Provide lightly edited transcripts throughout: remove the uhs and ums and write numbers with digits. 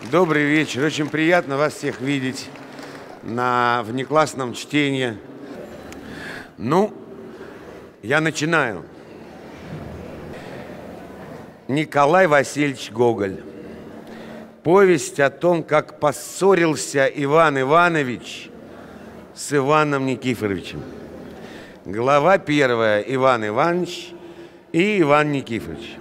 Добрый вечер. Очень приятно вас всех видеть на внеклассном чтении. Ну, я начинаю. Николай Васильевич Гоголь. Повесть о том, как поссорился Иван Иванович с Иваном Никифоровичем. Глава 1. Иван Иванович и Иван Никифорович.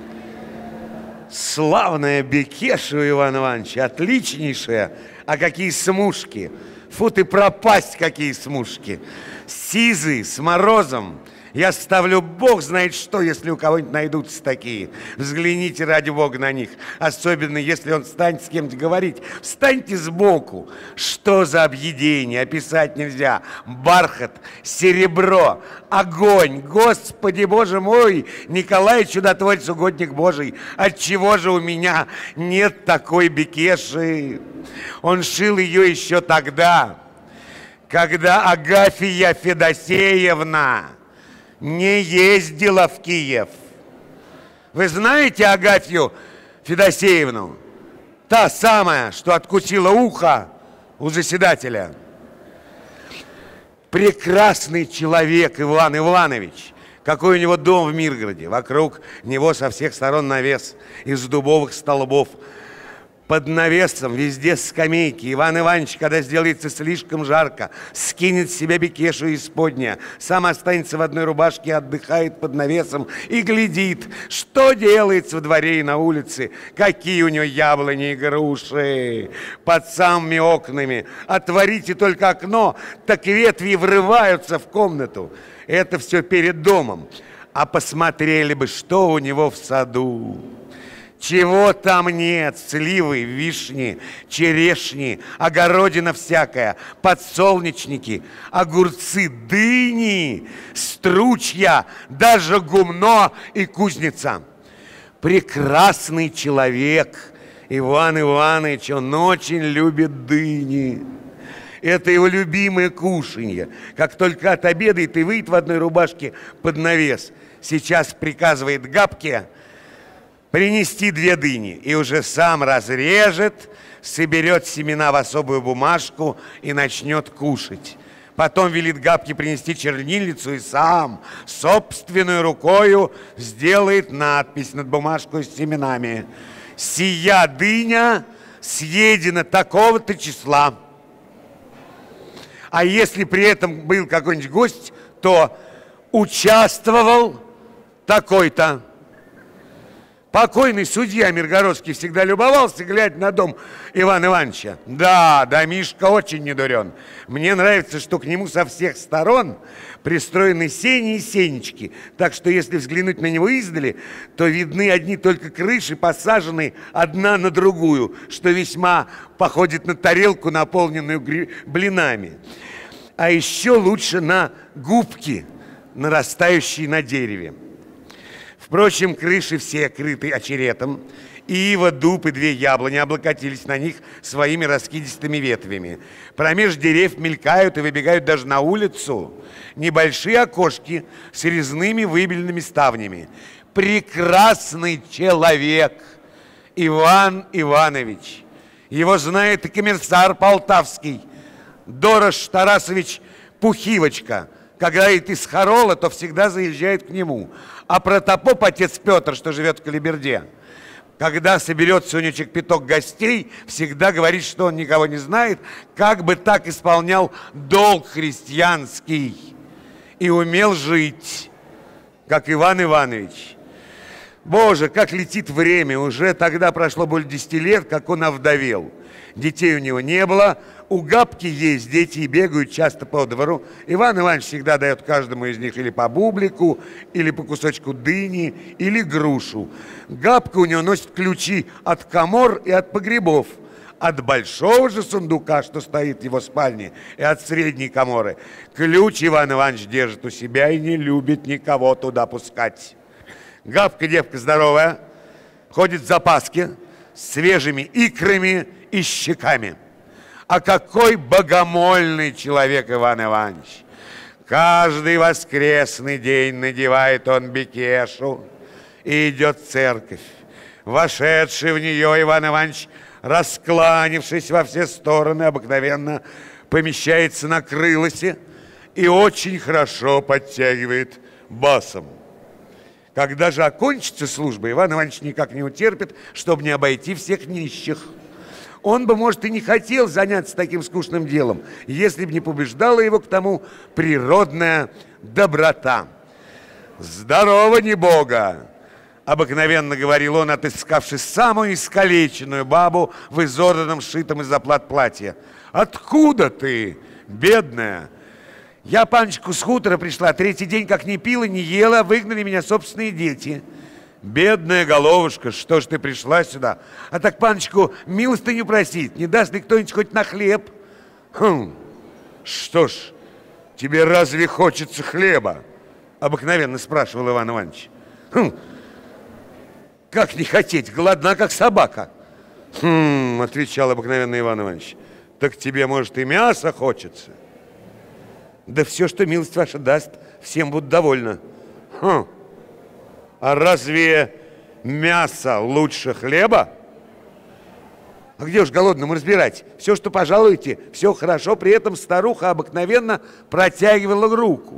Славная бекеша у Ивана Ивановича, отличнейшая. А какие смушки! Фу ты, пропасть, какие смушки! Сизый, с морозом. Я ставлю, бог знает что, если у кого-нибудь найдутся такие. Взгляните ради бога на них. Особенно, если он станет с кем-то говорить. Встаньте сбоку. Что за объедение? Описать нельзя. Бархат, серебро, огонь. Господи, боже мой, Николай чудотворец, угодник Божий. Отчего же у меня нет такой бекеши? Он шил ее еще тогда, когда Агафья Федосеевна не ездила в Киев. Вы знаете Агафью Федосеевну? Та самая, что откусила ухо у заседателя. Прекрасный человек Иван Иванович. Какой у него дом в Миргороде. Вокруг него со всех сторон навес из дубовых столбов. Под навесом везде скамейки. Иван Иванович, когда сделается слишком жарко, скинет с себя бекешу исподня, сам останется в одной рубашке, отдыхает под навесом и глядит, что делается в дворе и на улице, какие у него яблони и груши под самыми окнами. Отворите только окно, так ветви врываются в комнату. Это все перед домом. А посмотрели бы, что у него в саду. Чего там нет? Сливы, вишни, черешни, огородина всякая, подсолнечники, огурцы, дыни, стручья, даже гумно и кузница. Прекрасный человек Иван Иванович, он очень любит дыни. Это его любимое кушанье. Как только отобедает и выйдет в одной рубашке под навес, сейчас приказывает Габке принести 2 дыни, и уже сам разрежет, соберет семена в особую бумажку и начнет кушать. Потом велит Габке принести чернильницу и сам собственной рукою сделает надпись над бумажкой с семенами. «Сия дыня съедена такого-то числа». А если при этом был какой-нибудь гость, то участвовал такой-то. Покойный судья Миргородский всегда любовался, глядя на дом Ивана Ивановича. Да, домишко очень недурен. Мне нравится, что к нему со всех сторон пристроены сени и сенечки. Так что, если взглянуть на него издали, то видны одни только крыши, посаженные одна на другую, что весьма походит на тарелку, наполненную блинами. А еще лучше на губки, нарастающие на дереве. Впрочем, крыши все крыты очеретом. Ива, дуб и 2 яблони облокотились на них своими раскидистыми ветвями. Промеж деревьев мелькают и выбегают даже на улицу небольшие окошки с резными выбеленными ставнями. Прекрасный человек Иван Иванович. Его знает и комиссар Полтавский Дорош Тарасович Пухивочка. Когда идет из Харола, то всегда заезжает к нему. А протопоп, отец Петр, что живет в Калиберде, когда соберется у него пяток гостей, всегда говорит, что он никого не знает, как бы так исполнял долг христианский и умел жить, как Иван Иванович. Боже, как летит время, уже тогда прошло более 10 лет, как он овдовел. Детей у него не было, у Габки есть дети и бегают часто по двору. Иван Иванович всегда дает каждому из них или по бублику, или по кусочку дыни, или грушу. Габка у него носит ключи от камор и от погребов. От большого же сундука, что стоит в его спальне, и от средней каморы. Ключ Иван Иванович держит у себя и не любит никого туда пускать. Габка девка здоровая, ходит в запаске с свежими икрами и щеками. А какой богомольный человек Иван Иванович! Каждый воскресный день надевает он бекешу и идет в церковь. Вошедший в нее Иван Иванович раскланившись во все стороны, обыкновенно помещается на крылосе и очень хорошо подтягивает басом. Когда же окончится служба, Иван Иванович никак не утерпит, чтобы не обойти всех нищих. Он бы, может, и не хотел заняться таким скучным делом, если бы не побеждала его к тому природная доброта. «Здорово, небога!» — обыкновенно говорил он, отыскавши самую искалеченную бабу в изорванном, сшитом из заплат платье. «Откуда ты, бедная?» «Я, паночку, с хутора пришла, третий день как не пила, не ела, выгнали меня собственные дети». «Бедная головушка, что ж ты пришла сюда? А так, паночку, милостыню просить, не даст ли кто-нибудь хоть на хлеб?» «Хм, что ж, тебе разве хочется хлеба?» — обыкновенно спрашивал Иван Иванович. «Хм, как не хотеть, голодна, как собака». «Хм, — отвечал обыкновенно Иван Иванович, — так тебе, может, и мясо хочется?» «Да все, что милость ваша даст, всем будут довольны». «Хм, а разве мясо лучше хлеба?» «А где уж голодному разбирать? Все, что пожалуете, все хорошо». При этом старуха обыкновенно протягивала руку.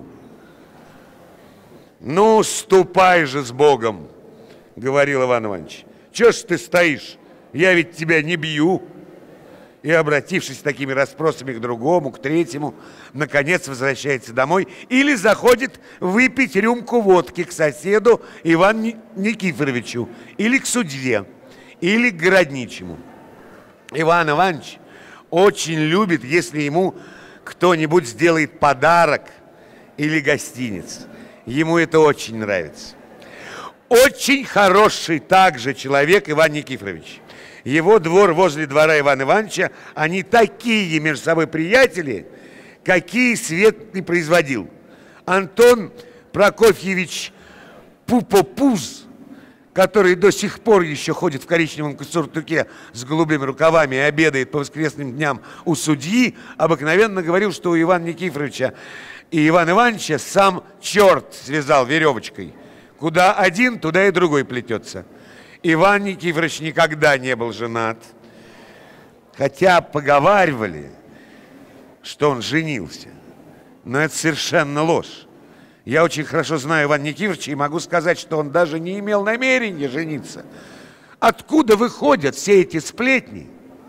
«Ну, ступай же с Богом, — говорил Иван Иванович. — Чего ж ты стоишь? Я ведь тебя не бью». И, обратившись с такими расспросами к другому, к третьему, наконец возвращается домой или заходит выпить рюмку водки к соседу Ивану Никифоровичу, или к судье, или к городничему. Иван Иванович очень любит, если ему кто-нибудь сделает подарок или гостиниц. Ему это очень нравится. Очень хороший также человек Иван Никифорович. Его двор возле двора Ивана Ивановича, они такие между собой приятели, какие свет не производил. Антон Прокофьевич Пупопуз, который до сих пор еще ходит в коричневом сюртуке с голубыми рукавами и обедает по воскресным дням у судьи, обыкновенно говорил, что у Ивана Никифоровича и Ивана Ивановича сам черт связал веревочкой. Куда один, туда и другой плетется. Иван Никифорович никогда не был женат, хотя поговаривали, что он женился. Но это совершенно ложь. Я очень хорошо знаю Ивана Никифоровича и могу сказать, что он даже не имел намерения жениться. Откуда выходят все эти сплетни?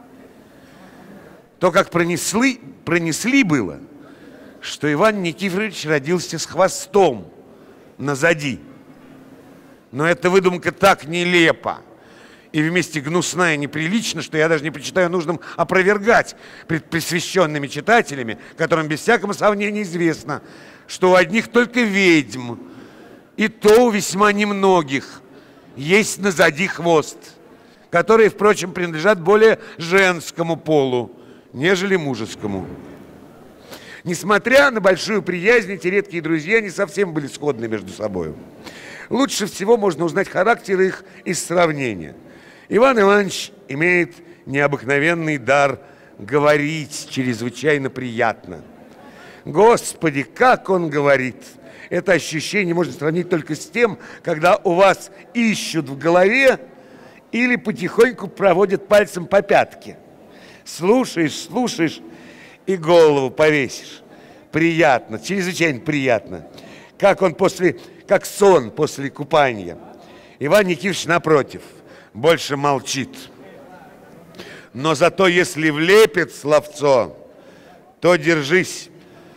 То, как пронесли было, что Иван Никифорович родился с хвостом назади. Но эта выдумка так нелепа и вместе гнусна и неприлична, что я даже не почитаю нужным опровергать пред пресвященными читателями, которым без всякого сомнения известно, что у одних только ведьм, и то у весьма немногих, есть назади хвост, которые, впрочем, принадлежат более женскому полу, нежели мужескому. Несмотря на большую приязнь, эти редкие друзья не совсем были сходны между собой. Лучше всего можно узнать характер их из сравнения. Иван Иванович имеет необыкновенный дар говорить чрезвычайно приятно. Господи, как он говорит! Это ощущение можно сравнить только с тем, когда у вас ищут в голове или потихоньку проводят пальцем по пятке. Слушаешь и голову повесишь. Приятно, чрезвычайно приятно. Как сон после купания. Иван Никифорович, напротив, больше молчит. Но зато если влепит словцо, то держись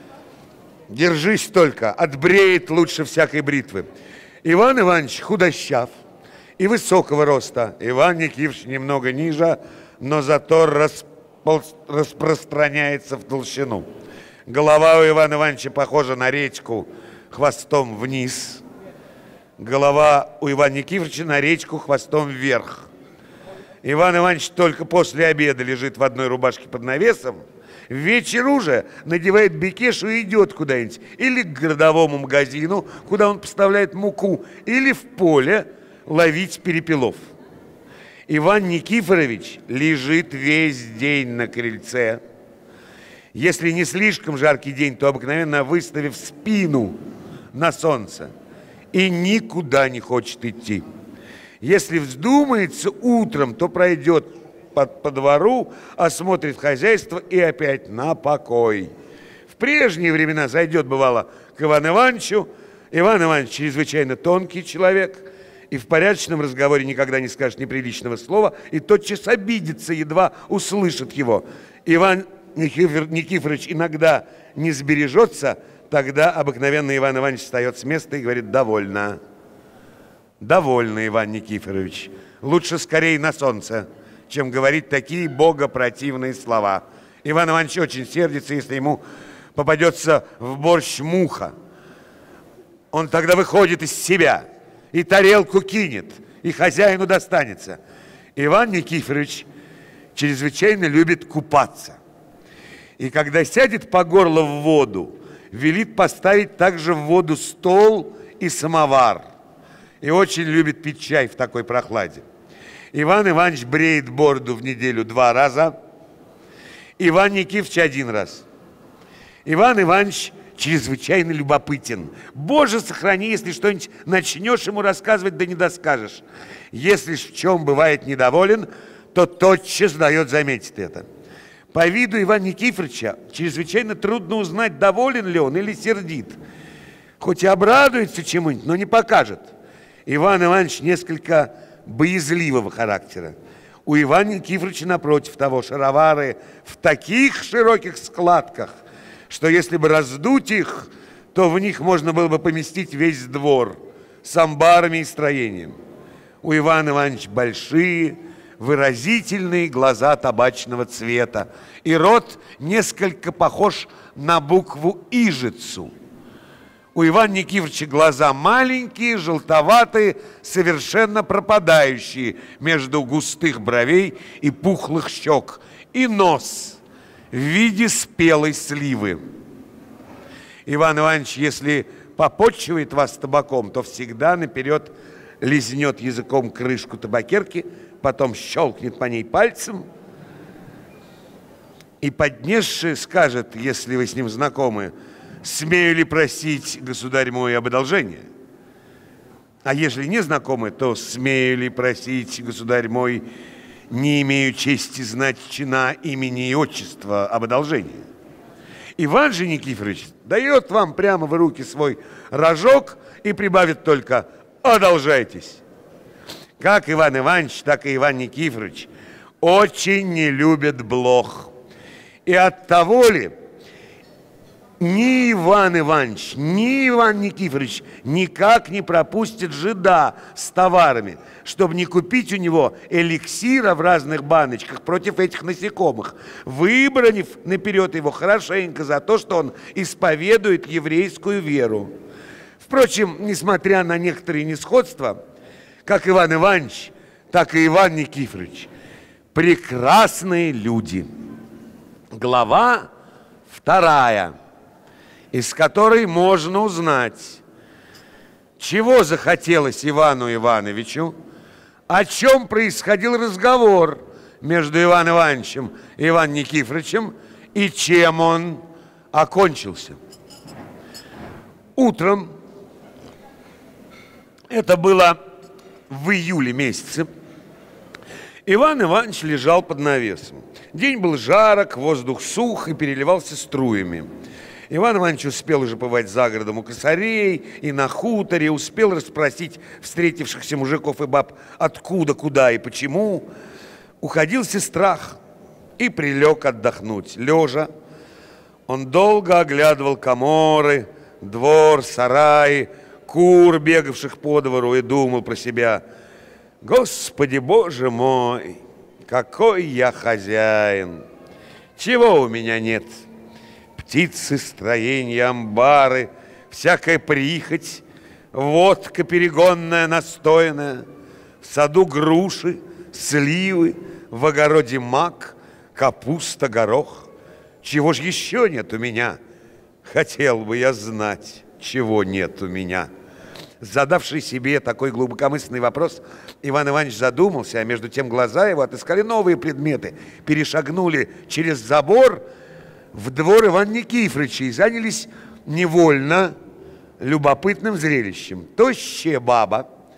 только, отбреет лучше всякой бритвы. Иван Иванович худощав и высокого роста. Иван Никифорович немного ниже, но зато распространяется в толщину. Голова у Ивана Ивановича похожа на речку, хвостом вниз. Голова у Ивана Никифоровича на речку, хвостом вверх. Иван Иванович только после обеда лежит в одной рубашке под навесом. Вечер уже надевает бекешу и идет куда-нибудь. Или к городовому магазину, куда он поставляет муку, или в поле ловить перепелов. Иван Никифорович лежит весь день на крыльце. Если не слишком жаркий день, то обыкновенно выставив спину на солнце и никуда не хочет идти. Если вздумается утром, то пройдет по двору, осмотрит хозяйство и опять на покой. В прежние времена зайдет, бывало, к Ивану Ивановичу. Иван Иванович чрезвычайно тонкий человек и в порядочном разговоре никогда не скажет неприличного слова и тотчас обидится, едва услышит его. Иван Никифорович иногда не сбережется, тогда обыкновенно Иван Иванович встает с места и говорит: «Довольно». «Довольно, Иван Никифорович. Лучше скорее на солнце, чем говорить такие богопротивные слова». Иван Иванович очень сердится, если ему попадется в борщ муха. Он тогда выходит из себя и тарелку кинет, и хозяину достанется. Иван Никифорович чрезвычайно любит купаться. И когда сядет по горло в воду, велит поставить также в воду стол и самовар. И очень любит пить чай в такой прохладе. Иван Иванович бреет бороду в неделю 2 раза, Иван Никифорович 1 раз. Иван Иванович чрезвычайно любопытен. Боже, сохрани, если что-нибудь начнешь ему рассказывать, да не доскажешь. Если ж в чем бывает недоволен, то тотчас дает заметить это. По виду Ивана Никифоровича чрезвычайно трудно узнать, доволен ли он или сердит. Хоть и обрадуется чему-нибудь, но не покажет. Иван Иванович несколько боязливого характера. У Ивана Никифоровича, напротив того, шаровары в таких широких складках, что если бы раздуть их, то в них можно было бы поместить весь двор с амбарами и строением. У Ивана Ивановича большие, выразительные глаза табачного цвета, и рот несколько похож на букву «ижицу». У Ивана Никифоровича глаза маленькие, желтоватые, совершенно пропадающие между густых бровей и пухлых щек, и нос в виде спелой сливы. Иван Иванович, если попотчевает вас табаком, то всегда наперед лизнет языком крышку табакерки, потом щелкнет по ней пальцем и, поднесши, скажет, если вы с ним знакомы: «Смею ли просить, государь мой, об одолжении?» А ежели не знакомы, то «Смею ли просить, государь мой, не имею чести знать чина, имени и отчества, об одолжении?» Иван же Никифорович дает вам прямо в руки свой рожок и прибавит только: «Одолжайтесь». Как Иван Иванович, так и Иван Никифорович очень не любят блох. И оттого ли ни Иван Иванович, ни Иван Никифорович никак не пропустят жида с товарами, чтобы не купить у него эликсира в разных баночках против этих насекомых, выбранив наперед его хорошенько за то, что он исповедует еврейскую веру. Впрочем, несмотря на некоторые несходства, как Иван Иванович, так и Иван Никифорович прекрасные люди. Глава 2, из которой можно узнать, чего захотелось Ивану Ивановичу, о чем происходил разговор между Иваном Ивановичем и Иваном Никифоровичем и чем он окончился. Утром, это было в июле месяце, Иван Иванович лежал под навесом. День был жарок, воздух сух и переливался струями. Иван Иванович успел уже побывать за городом у косарей и на хуторе, успел расспросить встретившихся мужиков и баб, откуда, куда и почему. Уходился страх и прилег отдохнуть. Лежа, он долго оглядывал коморы, двор, сараи, кур, бегавших по двору, и думал про себя: «Господи, Боже мой, какой я хозяин! Чего у меня нет? Птицы, строения, амбары, всякая прихоть, водка перегонная, настоянная, в саду груши, сливы, в огороде мак, капуста, горох. Чего ж еще нет у меня? Хотел бы я знать, чего нет у меня». Задавший себе такой глубокомысленный вопрос, Иван Иванович задумался, а между тем глаза его отыскали новые предметы, перешагнули через забор в двор Ивана Никифоровича и занялись невольно любопытным зрелищем. Тощая баба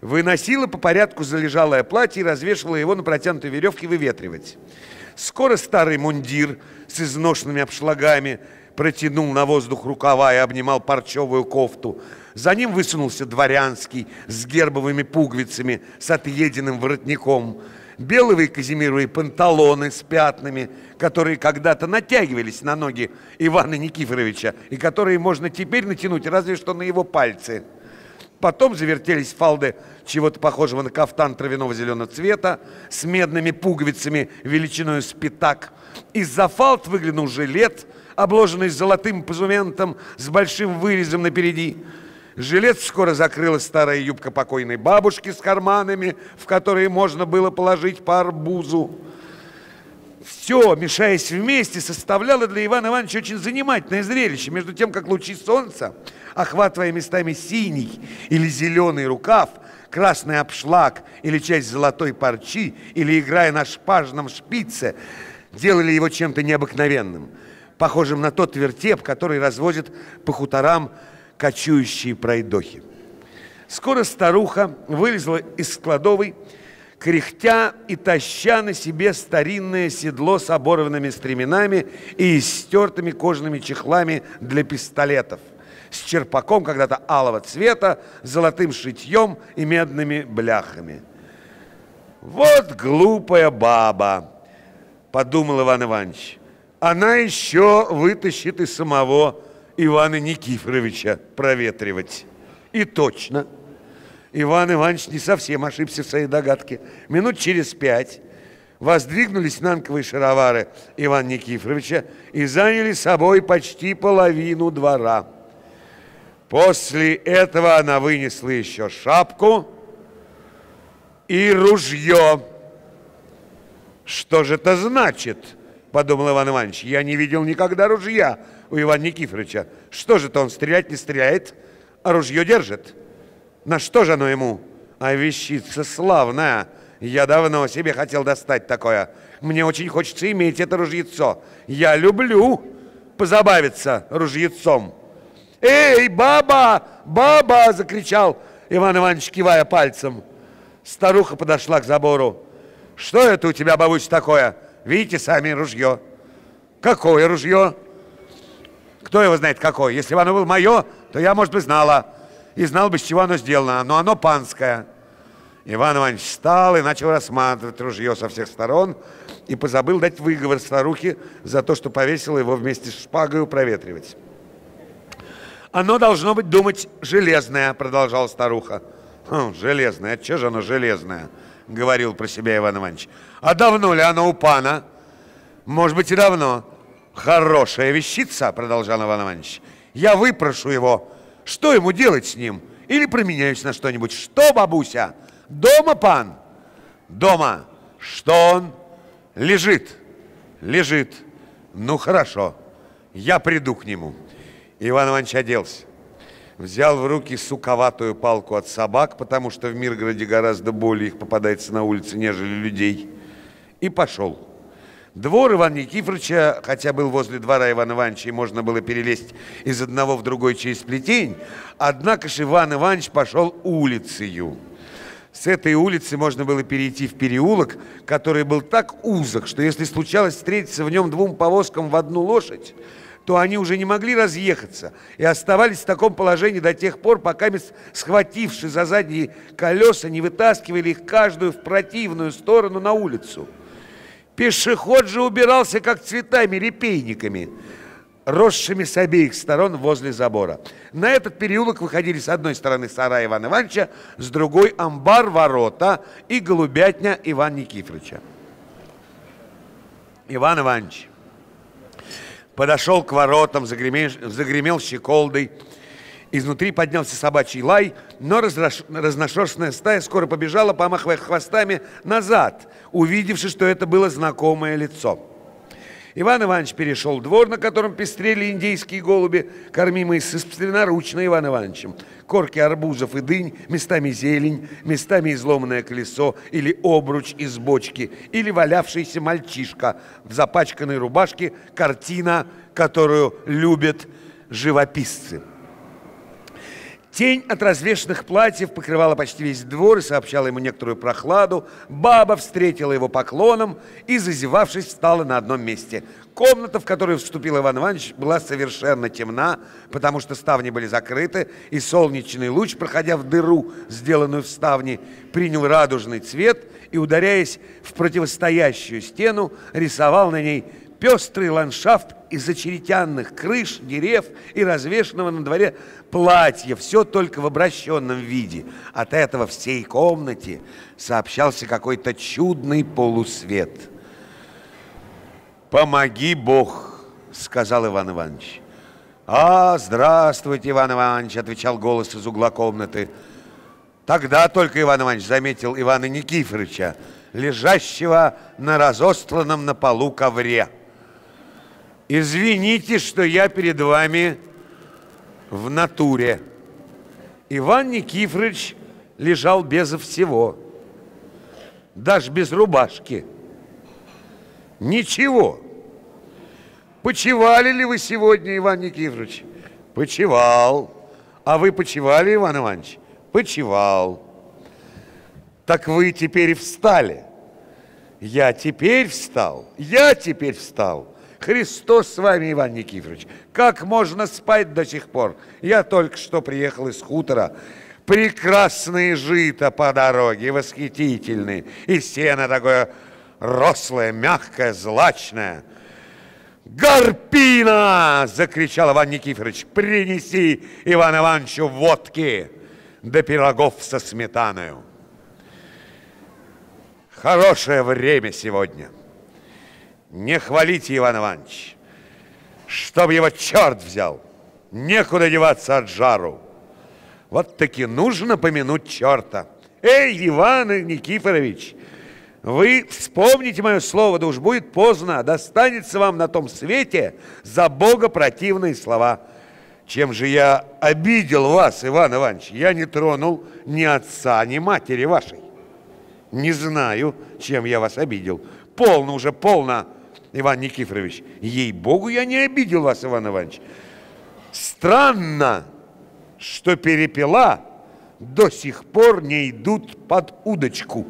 выносила по порядку залежалое платье и развешивала его на протянутой веревке выветривать. Скоро старый мундир с изношенными обшлагами протянул на воздух рукава и обнимал парчевую кофту. За ним высунулся дворянский с гербовыми пуговицами, с отъеденным воротником, белые казимировые панталоны с пятнами, которые когда-то натягивались на ноги Ивана Никифоровича и которые можно теперь натянуть разве что на его пальцы. Потом завертелись фалды чего-то похожего на кафтан травяного зеленого цвета с медными пуговицами величиной с пятак. Из-за фалд выглянул жилет, обложенный золотым позументом с большим вырезом напереди. Жилет скоро закрыла старая юбка покойной бабушки с карманами, в которые можно было положить по арбузу. Все, мешаясь вместе, составляло для Ивана Ивановича очень занимательное зрелище. Между тем, как лучи солнца, охватывая местами синий или зеленый рукав, красный обшлаг или часть золотой парчи, или играя на шпажном шпице, делали его чем-то необыкновенным, похожим на тот вертеп, который развозят по хуторам кочующие пройдохи. Скоро старуха вылезла из кладовой, кряхтя и таща на себе старинное седло с оборванными стременами и истертыми кожаными чехлами для пистолетов, с черпаком когда-то алого цвета, золотым шитьем и медными бляхами. «Вот глупая баба!» – подумал Иван Иванович. «Она еще вытащит из самого Ивана Никифоровича проветривать». И точно. Иван Иванович не совсем ошибся в своей догадке. Минут через 5 воздвигнулись нанковые шаровары Ивана Никифоровича и заняли собой почти половину двора. После этого она вынесла еще шапку и ружье. «Что же это значит?» – подумал Иван Иванович. «Я не видел никогда ружья у Ивана Никифоровича. Что же это он стрелять не стреляет, а ружье держит? На что же оно ему? А вещица славная. Я давно себе хотел достать такое. Мне очень хочется иметь это ружьецо. Я люблю позабавиться ружьецом». «Эй, баба! Баба!» – закричал Иван Иванович, кивая пальцем. Старуха подошла к забору. «Что это у тебя, бабусь, такое? Видите сами, ружье». «Какое ружье?» «Кто его знает, какое? Если бы оно было мое, то я, может быть, знала. И знал бы, с чего оно сделано. Но оно панское». Иван Иванович встал и начал рассматривать ружье со всех сторон и позабыл дать выговор старухе за то, что повесила его вместе с шпагой проветривать. «Оно должно быть, думать, железное», — продолжала старуха. «Железное? Отчего же оно железное?» — говорил про себя Иван Иванович. «А давно ли оно у пана?» «Может быть, и давно». «Хорошая вещица», — продолжал Иван Иванович. «Я выпрошу его. Что ему делать с ним? Или променяюсь на что-нибудь. Что, бабуся? Дома пан?» «Дома. Что он?» «Лежит». «Лежит. Ну, хорошо. Я приду к нему». Иван Иванович оделся. Взял в руки суковатую палку от собак, потому что в Миргороде гораздо более их попадается на улице, нежели людей, и пошел. Двор Ивана Никифоровича, хотя был возле двора Ивана Ивановича, и можно было перелезть из одного в другой через плетень, однако же Иван Иванович пошел улицею. С этой улицы можно было перейти в переулок, который был так узок, что если случалось встретиться в нем двум повозкам в одну лошадь, то они уже не могли разъехаться и оставались в таком положении до тех пор, пока, схвативши за задние колеса, не вытаскивали их каждую в противную сторону на улицу. Пешеход же убирался, как цветами, репейниками, росшими с обеих сторон возле забора. На этот переулок выходили с одной стороны сарай Ивана Ивановича, с другой амбар, ворота и голубятня Ивана Никифоровича. Иван Иванович подошел к воротам, загремел щеколдой. Изнутри поднялся собачий лай, но разношерстная стая скоро побежала, помахивая хвостами, назад, увидевши, что это было знакомое лицо. Иван Иванович перешел двор, на котором пестрели индейские голуби, кормимые собственноручно Иваном Ивановичем. Корки арбузов и дынь, местами зелень, местами изломанное колесо или обруч из бочки, или валявшийся мальчишка в запачканной рубашке, картина, которую любят живописцы. Тень от развешанных платьев покрывала почти весь двор и сообщала ему некоторую прохладу. Баба встретила его поклоном и, зазевавшись, встала на одном месте. Комната, в которую вступил Иван Иванович, была совершенно темна, потому что ставни были закрыты, и солнечный луч, проходя в дыру, сделанную в ставне, принял радужный цвет и, ударяясь в противостоящую стену, рисовал на ней пестрый ландшафт из очеретянных крыш, дерев и развешенного на дворе платья, все только в обращенном виде. От этого всей комнате сообщался какой-то чудный полусвет. «Помоги, Бог!» — сказал Иван Иванович. «А, здравствуйте, Иван Иванович!» — отвечал голос из угла комнаты. Тогда только Иван Иванович заметил Ивана Никифоровича, лежащего на разостланном на полу ковре. «Извините, что я перед вами в натуре». Иван Никифорович лежал безо всего, даже без рубашки. Ничего. Почивали ли вы сегодня, Иван Никифорович? Почивал. А вы почивали, Иван Иванович? Почивал. Так вы теперь и встали. Я теперь встал. Я теперь встал. Христос с вами, Иван Никифорович. Как можно спать до сих пор? Я только что приехал из хутора. Прекрасные жито по дороге, восхитительные. И сено такое рослое, мягкое, злачное. «Гарпина!» — закричал Иван Никифорович. «Принеси Ивану Ивановичу водки да пирогов со сметаною». Хорошее время сегодня. Не хвалите, Иван Иванович, чтоб его черт взял. Некуда деваться от жару. Вот таки нужно помянуть черта. Эй, Иван Никифорович, вы вспомните мое слово, да уж будет поздно. Достанется вам на том свете за Бога противные слова. Чем же я обидел вас, Иван Иванович? Я не тронул ни отца, ни матери вашей. Не знаю, чем я вас обидел. Полно уже, полно, Иван Никифорович. Ей-богу, я не обидел вас, Иван Иванович. Странно, что перепела до сих пор не идут под удочку.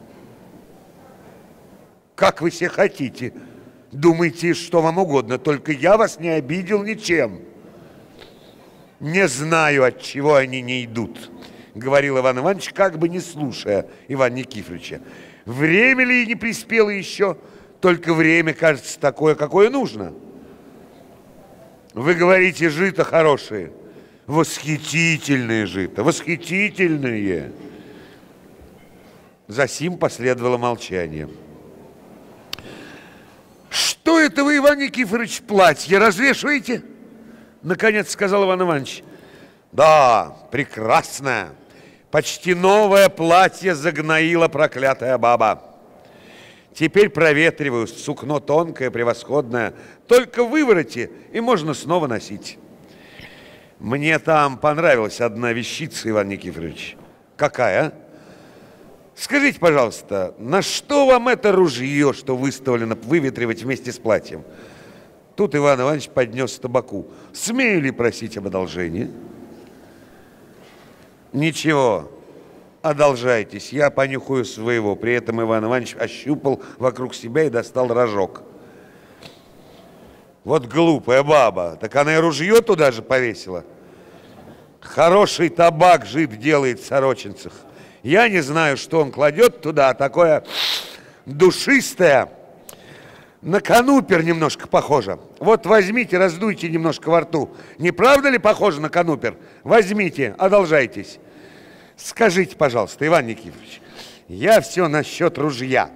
Как вы все хотите. Думайте, что вам угодно, только я вас не обидел ничем. Не знаю, от чего они не идут, говорил Иван Иванович, как бы не слушая Ивана Никифоровича. Время ли не приспело еще? Только время, кажется, такое, какое нужно. Вы говорите, жито хорошее. Восхитительные жито, восхитительные. Засим последовало молчание. Что это вы, Иван Никифорович, платье развешиваете? Наконец сказал Иван Иванович. Да, прекрасное. Почти новое платье загноила проклятая баба. Теперь проветриваю, сукно тонкое, превосходное. Только вывороти, и можно снова носить. Мне там понравилась одна вещица, Иван Никифорович. Какая? Скажите, пожалуйста, на что вам это ружье, что выставлено выветривать вместе с платьем? Тут Иван Иванович поднес табаку. Смею ли просить об одолжении? Ничего, одолжайтесь, я понюхаю своего. При этом Иван Иванович ощупал вокруг себя и достал рожок. Вот глупая баба, так она и ружье туда же повесила. Хороший табак жид делает в сорочинцах. Я не знаю, что он кладет туда, такое душистое. На канупер немножко похоже. Вот возьмите, раздуйте немножко во рту. Не правда ли похоже на канупер? Возьмите, одолжайтесь. Скажите, пожалуйста, Иван Никифорович, я все насчет ружья.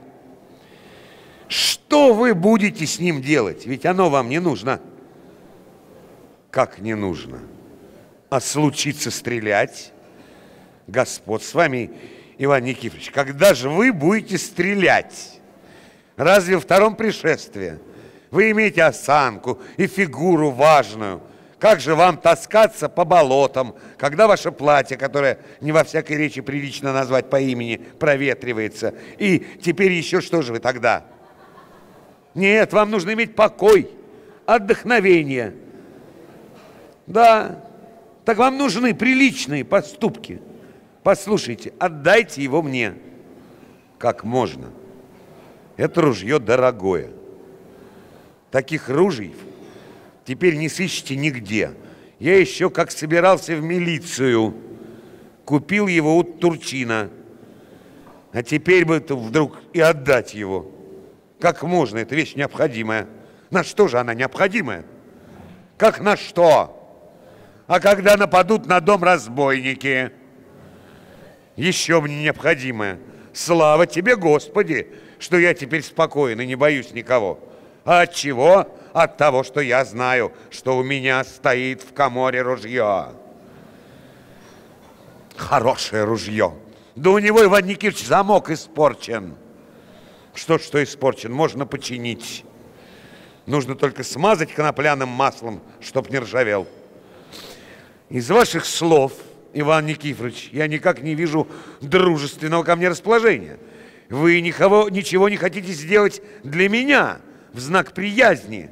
Что вы будете с ним делать? Ведь оно вам не нужно. Как не нужно? А случится стрелять? Господь с вами, Иван Никифорович, когда же вы будете стрелять? Разве во втором пришествии? Вы имеете осанку и фигуру важную. Как же вам таскаться по болотам, когда ваше платье, которое не во всякой речи прилично назвать по имени, проветривается? И теперь еще что же вы тогда? Нет, вам нужно иметь покой, отдохновение. Да, Так вам нужны приличные поступки. Послушайте, отдайте его мне. Как можно? Это ружье дорогое. Таких ружей теперь не сыщете нигде. Я еще как собирался в милицию, купил его у Турчина. А теперь бы это вдруг и отдать его. Как можно? Это вещь необходимая. На что же она необходимая? Как на что? А когда нападут на дом разбойники? Еще мне необходимое. Слава тебе, Господи, что я теперь спокоен и не боюсь никого. А от чего? От того, что я знаю, что у меня стоит в коморе ружье. Хорошее ружье. Да у него, Иван Никитич, замок испорчен. Что испорчен? Можно починить. Нужно только смазать конопляным маслом, чтоб не ржавел. Из ваших слов, Иван Никифорович, я никак не вижу дружественного ко мне расположения. Вы ничего не хотите сделать для меня в знак приязни.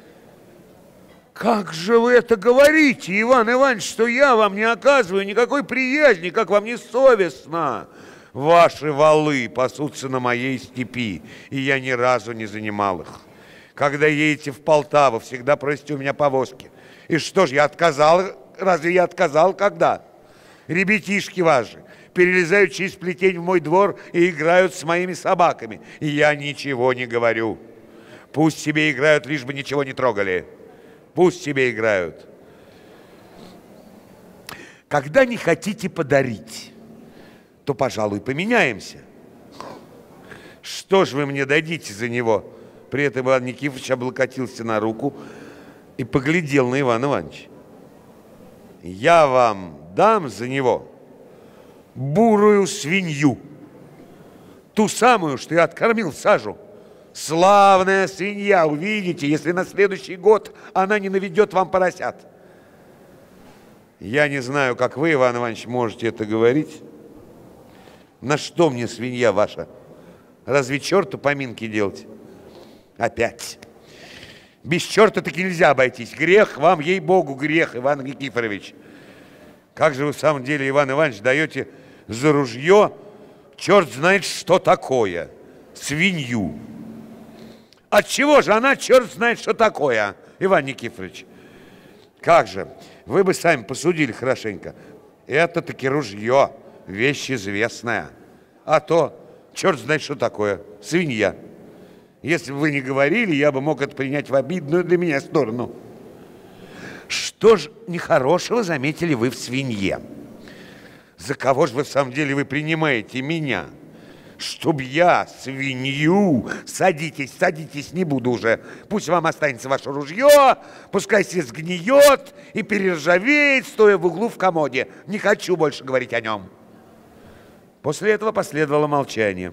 Как же вы это говорите, Иван Иванович, что я вам не оказываю никакой приязни, как вам не совестно? Ваши валы пасутся на моей степи, и я ни разу не занимал их. Когда едете в Полтаву, всегда просите у меня повозки. И что ж, я отказал? Разве я отказал когда? Ребятишки ваши перелезают через плетень в мой двор и играют с моими собаками. И я ничего не говорю. Пусть себе играют, лишь бы ничего не трогали. Пусть себе играют. Когда не хотите подарить, то, пожалуй, поменяемся. Что ж вы мне дадите за него? При этом Иван Никифорович облокотился на руку и поглядел на Ивана Ивановича. Я вам дам за него бурую свинью. Ту самую, что я откормил в сажу. Славная свинья, увидите, если на следующий год она не наведет вам поросят. Я не знаю, как вы, Иван Иванович, можете это говорить. На что мне свинья ваша? Разве черту поминки делать? Опять. Без черта таки нельзя обойтись. Грех вам, ей-богу, грех, Иван Никифорович. Как же вы в самом деле, Иван Иванович, даете за ружье черт знает что такое? Свинью. Отчего же она черт знает что такое, Иван Никифорович? Как же, вы бы сами посудили хорошенько. Это таки ружье, вещь известная. А то черт знает что такое, свинья. Если бы вы не говорили, я бы мог это принять в обидную для меня сторону. Что ж нехорошего заметили вы в свинье? За кого же вы в самом деле вы принимаете меня? Чтоб я свинью... Садитесь, садитесь, не буду уже. Пусть вам останется ваше ружье, пускай себе сгниет и перержавеет, стоя в углу в комоде. Не хочу больше говорить о нем. После этого последовало молчание.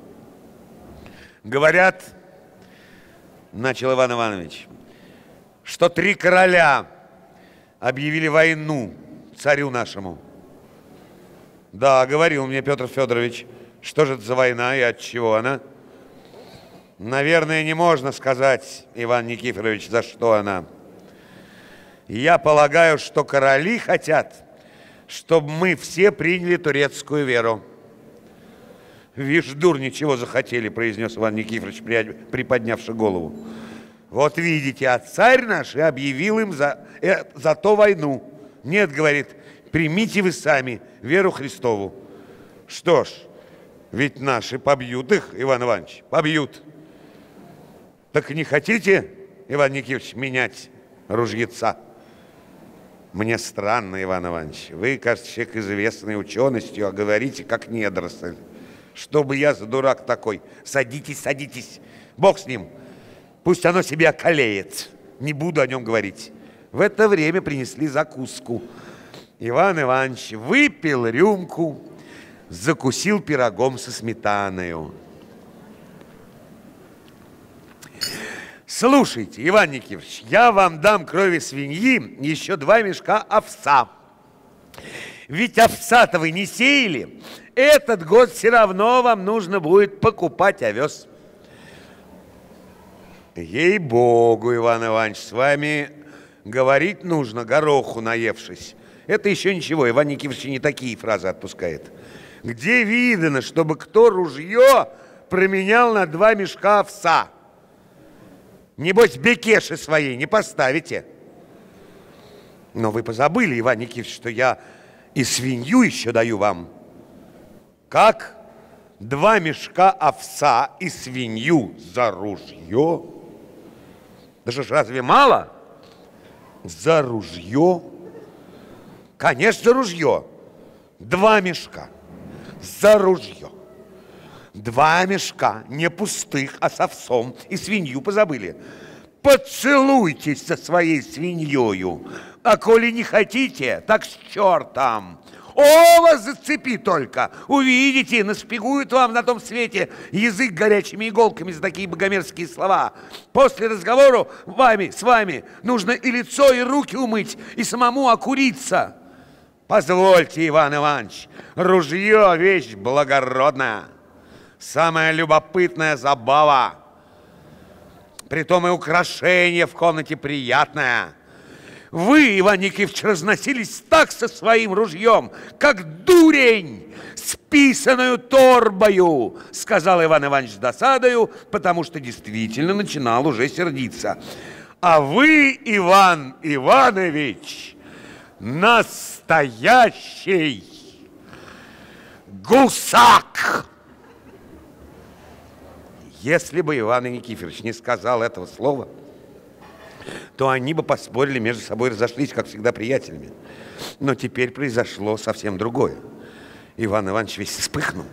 Говорят, начал Иван Иванович, что 3 короля объявили войну царю нашему. Да, говорил мне Петр Федорович. Что же это за война и от чего она? Наверное, не можно сказать, Иван Никифорович, за что она. Я полагаю, что короли хотят, чтобы мы все приняли турецкую веру. Вишь, дурни, чего захотели, произнес Иван Никифорович, приподнявши голову. Вот видите, а царь наш и объявил им за то войну. Нет, говорит, примите вы сами веру Христову. Что ж, ведь наши побьют их, Иван Иванович, побьют. Так не хотите, Иван Никифорович, менять ружьеца? Мне странно, Иван Иванович. Вы, кажется, человек известный ученостью, а говорите, как недоросль. Чтобы я за дурак такой. Садитесь, садитесь. Бог с ним. Пусть оно себе околеет. Не буду о нем говорить. В это время принесли закуску. Иван Иванович выпил рюмку, закусил пирогом со сметаною. Слушайте, Иван Никифорович, я вам дам крови свиньи еще 2 мешка овса. Ведь овса-то вы не сеяли. Этот год все равно вам нужно будет покупать овес. Ей-богу, Иван Иванович, с вами говорить нужно, гороху наевшись. Это еще ничего, Иван Никифорович не такие фразы отпускает. Где видно, чтобы кто ружье променял на 2 мешка овса? Небось, бекеши своей не поставите. Но вы позабыли, Иван Никифорович, что я и свинью еще даю вам. Как? 2 мешка овса и свинью за ружье? Да что ж, разве мало? За ружье? Конечно, за ружье. 2 мешка. За ружье. 2 мешка, не пустых, а с овсом. И свинью позабыли. Поцелуйтесь со своей свиньёю. А коли не хотите, так с чертом. О, вас зацепи только. Увидите, наспигуют вам на том свете язык горячими иголками за такие богомерзкие слова. После разговора с вами нужно и лицо, и руки умыть, и самому окуриться. Позвольте, Иван Иванович, ружье — вещь благородная, самая любопытная забава. Притом и украшение в комнате приятное. Вы, Иван Никифорович, разносились так со своим ружьем, как дурень с писаную торбою, сказал Иван Иванович с досадою, потому что действительно начинал уже сердиться. А вы, Иван Иванович, настоящий гусак! Если бы Иван Никифорович не сказал этого слова, то они бы поспорили между собой, разошлись, как всегда, приятелями. Но теперь произошло совсем другое. Иван Иванович весь вспыхнул.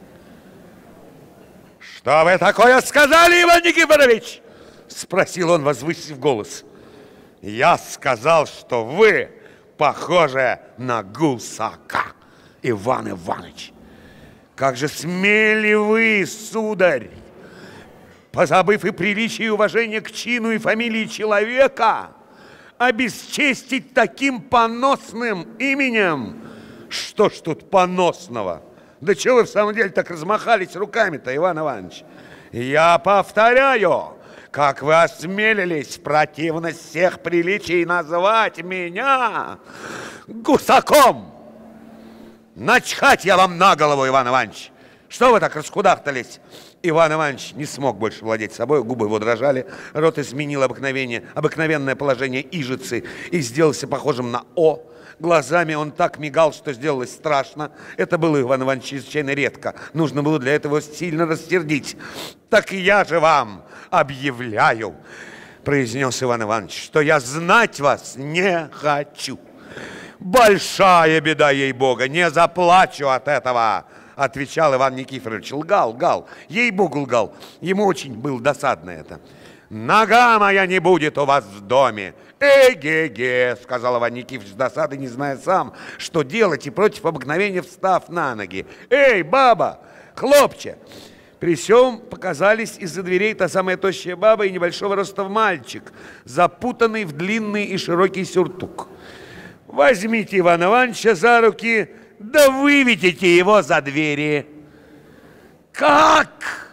«Что вы такое сказали, Иван Никифорович?» — спросил он, возвысив голос. «Я сказал, что вы похожи на гусака, Иван Иванович. Как же смели вы, сударь, позабыв и приличие, и уважение к чину и фамилии человека, обесчестить таким поносным именем? Что ж тут поносного? Да чего вы в самом деле так размахались руками-то, Иван Иванович? Я повторяю, как вы осмелились противно всех приличий назвать меня гусаком? Начхать я вам на голову, Иван Иванович! Что вы так раскудахтались?» Иван Иванович не смог больше владеть собой, губы его дрожали, рот изменил обыкновенное положение ижицы и сделался похожим на «О». Глазами он так мигал, что сделалось страшно. Это было Иван Иванович чрезвычайно редко. Нужно было для этого сильно рассердить. «Так и я же вам объявляю, — произнес Иван Иванович, — что я знать вас не хочу. Большая беда, ей-бога, не заплачу от этого, — отвечал Иван Никифорович. Лгал, ей-богу лгал. Ему очень было досадно это. «Нога моя не будет у вас в доме». «Эге-ге», — сказал Иван Никифорович с досадой, не зная сам, что делать, и против обыкновения встав на ноги. «Эй, баба, хлопче!» При сём показались из-за дверей та самая тощая баба и небольшого роста мальчик, запутанный в длинный и широкий сюртук. «Возьмите Ивана Ивановича за руки, да выведите его за двери». «Как?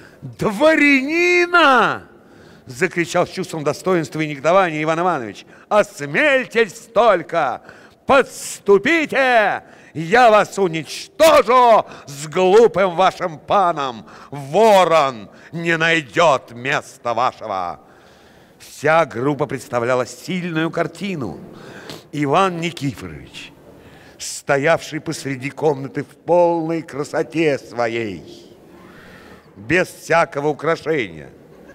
Дворянина!» — закричал с чувством достоинства и негодования Иван Иванович. «Осмельтесь только! Подступите! Я вас уничтожу с глупым вашим паном! Ворон не найдет места вашего!» Вся группа представляла сильную картину. Иван Никифорович, стоявший посреди комнаты в полной красоте своей, без всякого украшения.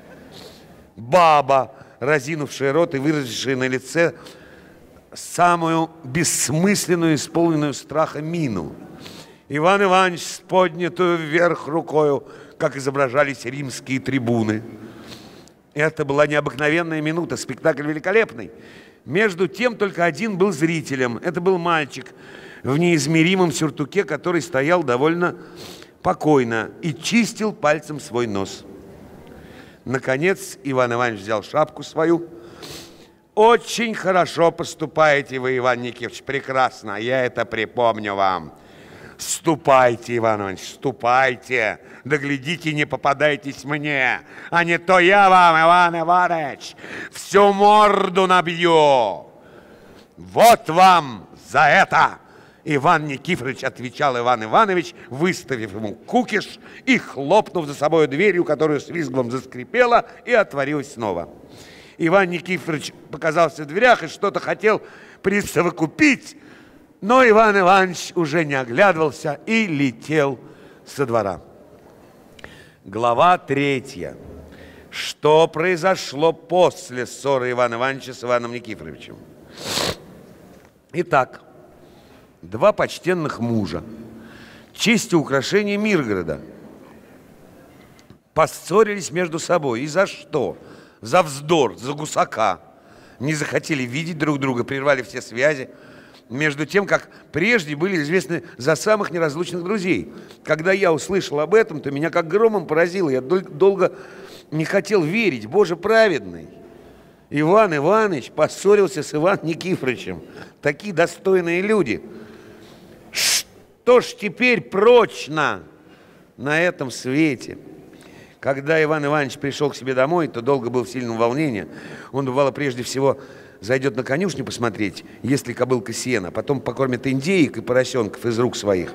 Баба, разинувшая рот и выразившая на лице самую бессмысленную, исполненную страха мину. Иван Иванович с поднятую вверх рукою, как изображались римские трибуны. Это была необыкновенная минута, спектакль великолепный. Между тем только один был зрителем. Это был мальчик в неизмеримом сюртуке, который стоял довольно покойно и чистил пальцем свой нос. Наконец Иван Иванович взял шапку свою. «Очень хорошо поступаете вы, Иван Никифорович, прекрасно, я это припомню вам. Ступайте, Иван Иванович, ступайте, да глядите, не попадайтесь мне, а не то я вам, Иван Иванович, всю морду набью. Вот вам за это!» Иван Никифорович отвечал Иван Иванович, выставив ему кукиш и хлопнув за собой дверью, которая с визгом заскрипела и отворилась снова. Иван Никифорович показался в дверях и что-то хотел присовокупить, но Иван Иванович уже не оглядывался и летел со двора. Глава 3. Что произошло после ссоры Ивана Ивановича с Иваном Никифоровичем? Итак, два почтенных мужа, честь и украшение Миргорода, поссорились между собой. И за что? За вздор, за гусака. Не захотели видеть друг друга, прервали все связи. Между тем, как прежде были известны за самых неразлучных друзей. Когда я услышал об этом, то меня как громом поразило. Я долго не хотел верить. Боже праведный! Иван Иванович поссорился с Иваном Никифоровичем. Такие достойные люди. Что ж теперь прочно на этом свете? Когда Иван Иванович пришел к себе домой, то долго был в сильном волнении. Он, бывало, прежде всего зайдет на конюшню посмотреть, есть ли кобылка сена, потом покормит индеек и поросенков из рук своих.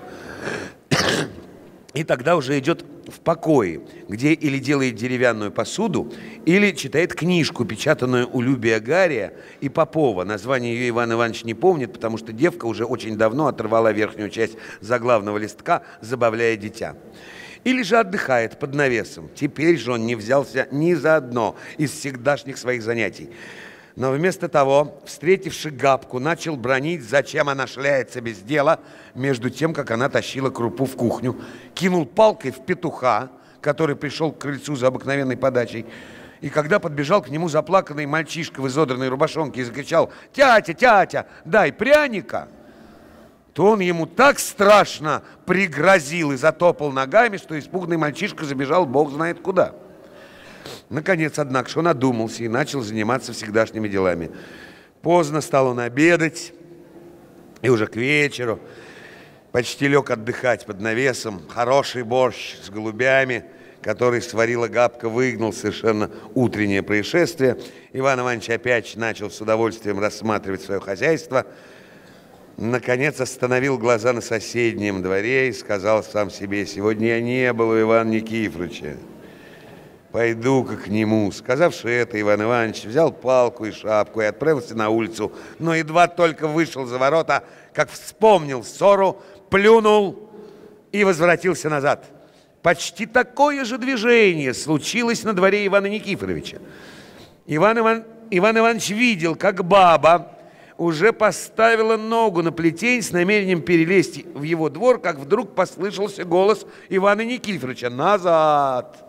И тогда уже идет в покое, где или делает деревянную посуду, или читает книжку, печатанную у Любия Гария и Попова. Название ее Иван Иванович не помнит, потому что девка уже очень давно оторвала верхнюю часть заглавного листка, забавляя дитя. Или же отдыхает под навесом. Теперь же он не взялся ни за одно из всегдашних своих занятий. Но вместо того, встретивши Габку, начал бранить, зачем она шляется без дела, между тем, как она тащила крупу в кухню, кинул палкой в петуха, который пришел к крыльцу за обыкновенной подачей, и когда подбежал к нему заплаканный мальчишка в изодранной рубашонке и закричал: «Тятя, тятя, дай пряника!», то он ему так страшно пригрозил и затопал ногами, что испуганный мальчишка забежал бог знает куда. Наконец, однако, он одумался и начал заниматься всегдашними делами. Поздно стал он обедать, и уже к вечеру почти лег отдыхать под навесом. Хороший борщ с голубями, который сварила Габка, выгнал совершенно утреннее происшествие. Иван Иванович опять начал с удовольствием рассматривать свое хозяйство. Наконец остановил глаза на соседнем дворе и сказал сам себе: «Сегодня я не был у Ивана Никифоровича. Пойду-ка к нему». Сказавши это, Иван Иванович взял палку и шапку и отправился на улицу. Но едва только вышел за ворота, как вспомнил ссору, плюнул и возвратился назад. Почти такое же движение случилось на дворе Ивана Никифоровича. Иван Иванович видел, как баба уже поставила ногу на плетень с намерением перелезть в его двор, как вдруг послышался голос Ивана Никифоровича: «Назад!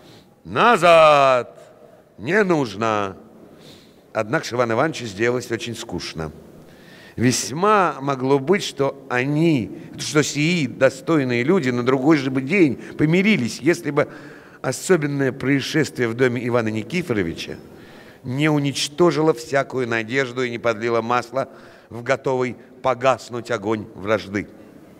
Назад! Не нужно!» Однако Ивану Ивановичу сделалось очень скучно. Весьма могло быть, что сии достойные люди на другой же бы день помирились, если бы особенное происшествие в доме Ивана Никифоровича не уничтожило всякую надежду и не подлило масла в готовый погаснуть огонь вражды.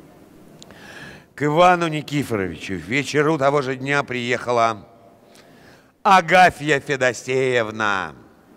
К Ивану Никифоровичу в вечеру того же дня приехала Агафья Федосеевна.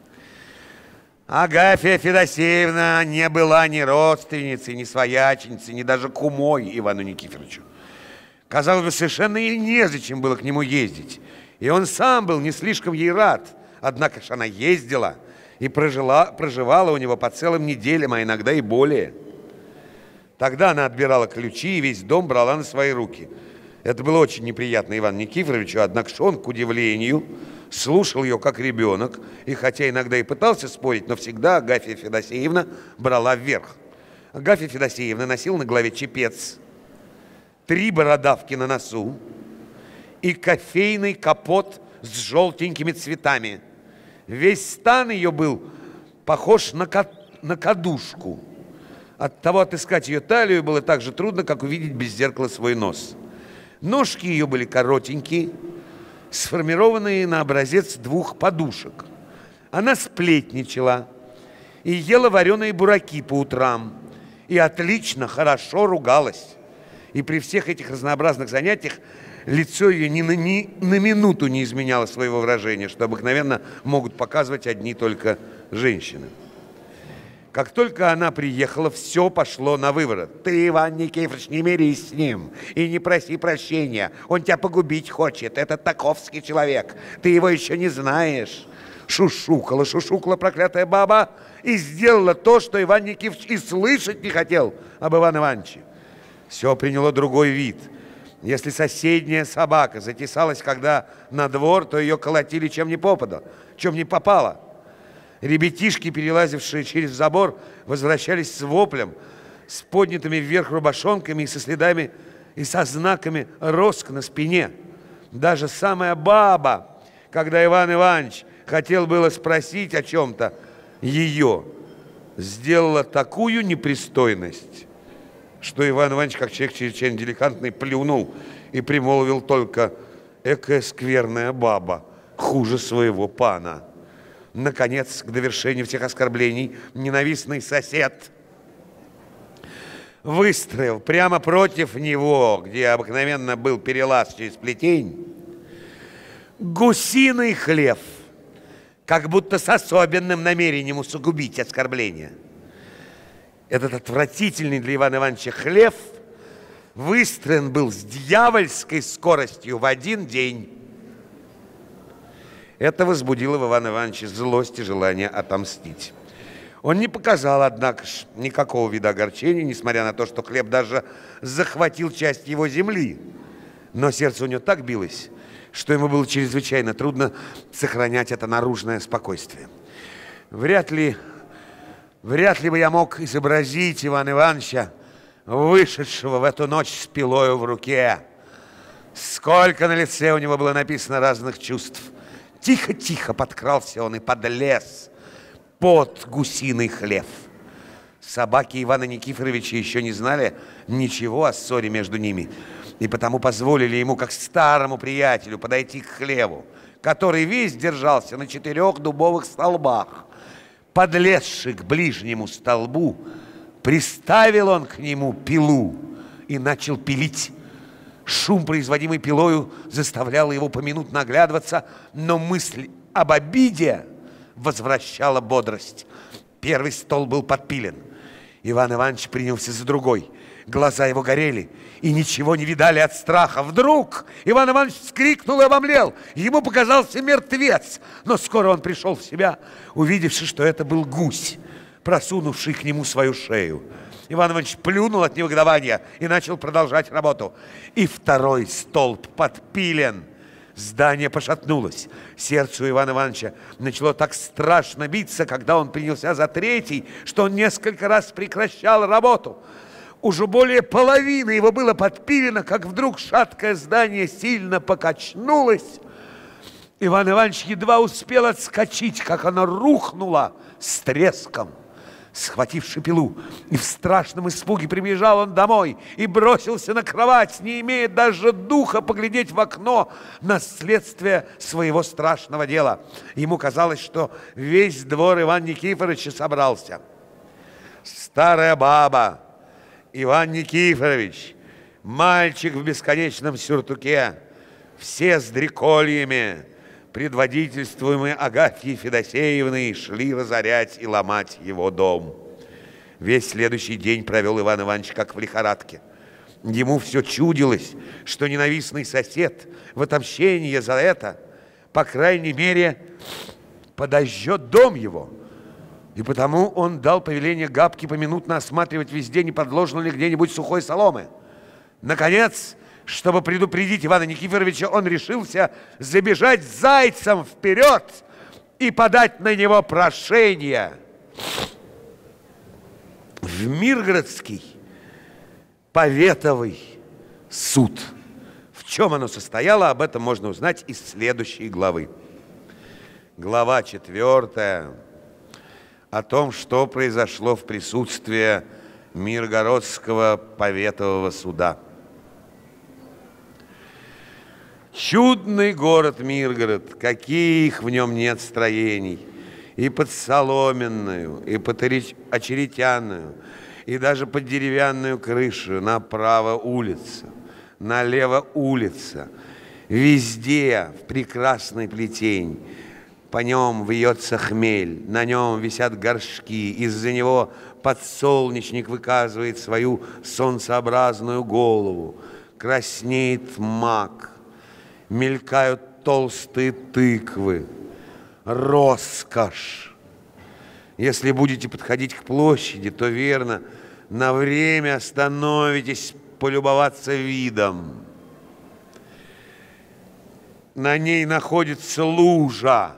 Агафья Федосеевна не была ни родственницей, ни свояченицей, ни даже кумой Ивану Никифоровичу. Казалось бы, совершенно и незачем было к нему ездить. И он сам был не слишком ей рад. Однако же она ездила и проживала у него по целым неделям, а иногда и более. Тогда она отбирала ключи и весь дом брала на свои руки. Это было очень неприятно Ивану Никифоровичу, однако он, к удивлению, слушал ее как ребенок, и хотя иногда и пытался спорить, но всегда Агафья Федосеевна брала вверх. Агафья Федосеевна носила на голове чепец, 3 бородавки на носу и кофейный капот с желтенькими цветами. Весь стан ее был похож на кадушку. Оттого отыскать ее талию было так же трудно, как увидеть без зеркала свой нос. Ножки ее были коротенькие, сформированные на образец 2 подушек. Она сплетничала и ела вареные бураки по утрам, и отлично, хорошо ругалась. И при всех этих разнообразных занятиях лицо ее ни на минуту не изменяло своего выражения, что обыкновенно могут показывать одни только женщины. Как только она приехала, все пошло на выворот. Ты, Иван Никифорович, не мирись с ним и не проси прощения. Он тебя погубить хочет. Это таковский человек. Ты его еще не знаешь. Шушукала, шушукала проклятая баба и сделала то, что Иван Никифорович и слышать не хотел об Иване Ивановиче. Все приняло другой вид. Если соседняя собака затесалась когда на двор, то ее колотили чем ни попадало, чем ни попало. Ребятишки, перелазившие через забор, возвращались с воплем, с поднятыми вверх рубашонками и со следами и со знаками роск на спине. Даже самая баба, когда Иван Иванович хотел было спросить о чем-то ее, сделала такую непристойность, что Иван Иванович, как человек чрезвычайно деликатный, плюнул и примолвил только: «Экая скверная баба, хуже своего пана». Наконец, к довершению всех оскорблений, ненавистный сосед выстроил прямо против него, где обыкновенно был перелаз через плетень, гусиный хлев, как будто с особенным намерением усугубить оскорбление. Этот отвратительный для Ивана Ивановича хлев выстроен был с дьявольской скоростью в один день. Это возбудило в Ивана Ивановича злость и желание отомстить. Он не показал, однако ж, никакого вида огорчения, несмотря на то, что хлеб даже захватил часть его земли. Но сердце у него так билось, что ему было чрезвычайно трудно сохранять это наружное спокойствие. Вряд ли бы я мог изобразить Ивана Ивановича, вышедшего в эту ночь с пилою в руке. Сколько на лице у него было написано разных чувств. Тихо-тихо подкрался он и подлез под гусиный хлев. Собаки Ивана Никифоровича еще не знали ничего о ссоре между ними, и потому позволили ему, как старому приятелю, подойти к хлеву, который весь держался на 4 дубовых столбах. Подлезший к ближнему столбу, приставил он к нему пилу и начал пилить. Шум, производимый пилою, заставлял его поминутно оглядываться, но мысль об обиде возвращала бодрость. Первый стол был подпилен. Иван Иванович принялся за другой. Глаза его горели и ничего не видали от страха. Вдруг Иван Иванович вскрикнул и обомлел. Ему показался мертвец, но скоро он пришел в себя, увидевши, что это был гусь, просунувший к нему свою шею. Иван Иванович плюнул от негодования и начал продолжать работу. И второй столб подпилен. Здание пошатнулось. Сердце у Ивана Ивановича начало так страшно биться, когда он принялся за третий, что он несколько раз прекращал работу. Уже более половины его было подпилено, как вдруг шаткое здание сильно покачнулось. Иван Иванович едва успел отскочить, как оно рухнуло с треском. Схвативши пилу, и в страшном испуге прибежал он домой и бросился на кровать, не имея даже духа поглядеть в окно на следствие своего страшного дела. Ему казалось, что весь двор Ивана Никифоровича собрался. Старая баба, Иван Никифорович, мальчик в бесконечном сюртуке, все с дрекольями, предводительствуемые Агафьей Федосеевной, шли разорять и ломать его дом. Весь следующий день провел Иван Иванович как в лихорадке. Ему все чудилось, что ненавистный сосед в отомщение за это, по крайней мере, подожжет дом его. И потому он дал повеление Габке поминутно осматривать везде, не подложено ли где-нибудь сухой соломы. Наконец, чтобы предупредить Ивана Никифоровича, он решился забежать зайцем вперед и подать на него прошение в Миргородский поветовый суд. В чем оно состояло, об этом можно узнать из следующей главы. Глава 4 о том, что произошло в присутствии Миргородского поветового суда. Чудный город Миргород, каких в нем нет строений, и под соломенную, и под очеретяную, и даже под деревянную крышу, направо улица, налево улица, везде в прекрасный плетень, По нем вьется хмель, на нем висят горшки, из-за него подсолнечник выказывает свою солнцеобразную голову, краснеет мак, мелькают толстые тыквы. Роскошь! Если будете подходить к площади, то верно, на время остановитесь полюбоваться видом. На ней находится лужа,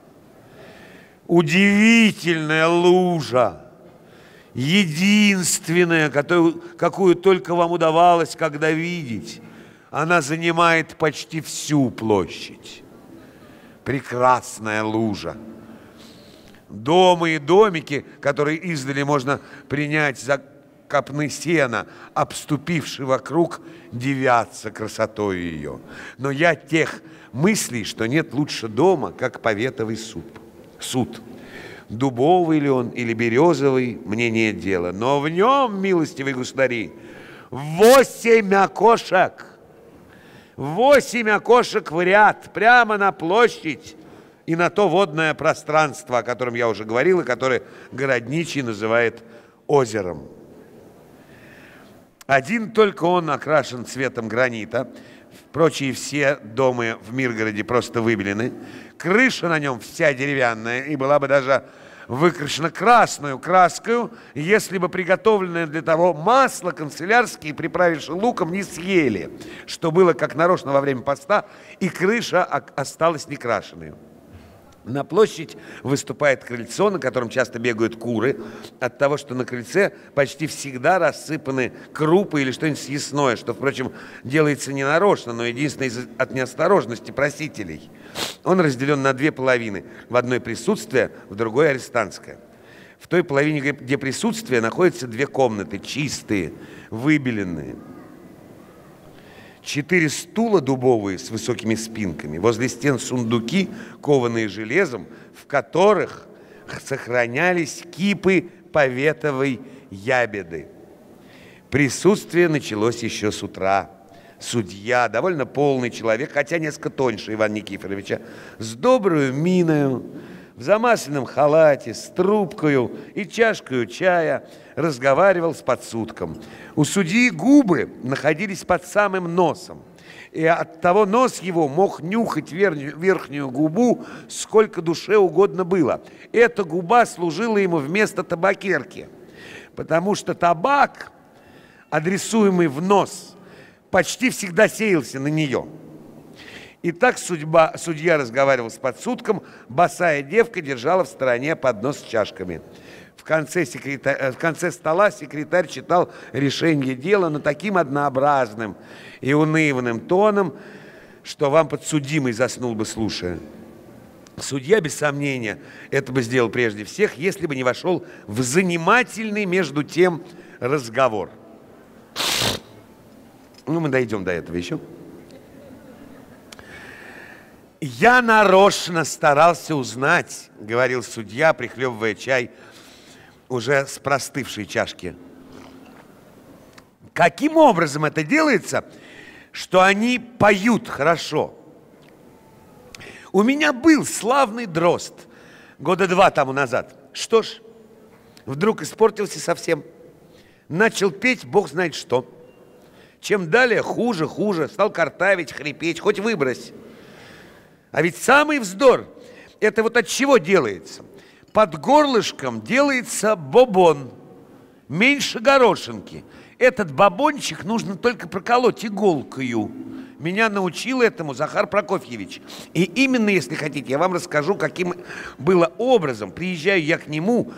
удивительная лужа, единственная, какую только вам удавалось когда видеть. Она занимает почти всю площадь. Прекрасная лужа. Дома и домики, которые издали можно принять за копны сена, обступившие вокруг, дивятся красотой ее. Но я тех мыслей, что нет лучше дома, как поветовый суд. Дубовый ли он или березовый, мне нет дела. Но в нем, милостивые государи, 8 окошек. 8 окошек в ряд, прямо на площадь и на то водное пространство, о котором я уже говорил, и которое городничий называет озером. Один только он окрашен цветом гранита, прочие все дома в Миргороде просто выбелены. Крыша на нем вся деревянная и была бы даже выкрашена красную краскою, если бы приготовленное для того масло канцелярские, приправивши луком, не съели, что было как нарочно во время поста, и крыша осталась некрашенной. На площадь выступает крыльцо, на котором часто бегают куры, от того, что на крыльце почти всегда рассыпаны крупы или что-нибудь съестное, что, впрочем, делается не нарочно, но единственно от неосторожности просителей. Он разделен на 2 половины. В одной присутствие, в другой арестантское. В той половине, где присутствие, находятся 2 комнаты, чистые, выбеленные. 4 стула дубовые с высокими спинками, возле стен сундуки, кованые железом, в которых сохранялись кипы поветовой ябеды. Присутствие началось еще с утра. Судья, довольно полный человек, хотя несколько тоньше Ивана Никифоровича, с добрую миною, в замасленном халате, с трубкою и чашкою чая разговаривал с подсудком. У судьи губы находились под самым носом, и оттого нос его мог нюхать верхнюю губу сколько душе угодно было. Эта губа служила ему вместо табакерки, потому что табак, адресуемый в нос, почти всегда сеялся на нее. И так судья разговаривал с подсудком, босая девка держала в стороне поднос с чашками. В конце стола секретарь читал решение дела, но таким однообразным и унывным тоном, что вам подсудимый заснул бы, слушая. Судья, без сомнения, это бы сделал прежде всех, если бы не вошел в занимательный между тем разговор. Ну, мы дойдем до этого еще. «Я нарочно старался узнать, — говорил судья, прихлебывая чай уже с простывшей чашки, — каким образом это делается, что они поют хорошо. У меня был славный дрозд 2 года тому назад. Что ж, вдруг испортился совсем. Начал петь бог знает что. Чем далее, хуже. Стал картавить, хрипеть, хоть выбрось. А ведь самый вздор, это вот от чего делается? Под горлышком делается бобон, меньше горошинки. Этот бобончик нужно только проколоть иголкою. Меня научил этому Захар Прокофьевич. И именно, если хотите, я вам расскажу, каким было образом. Приезжаю я к нему.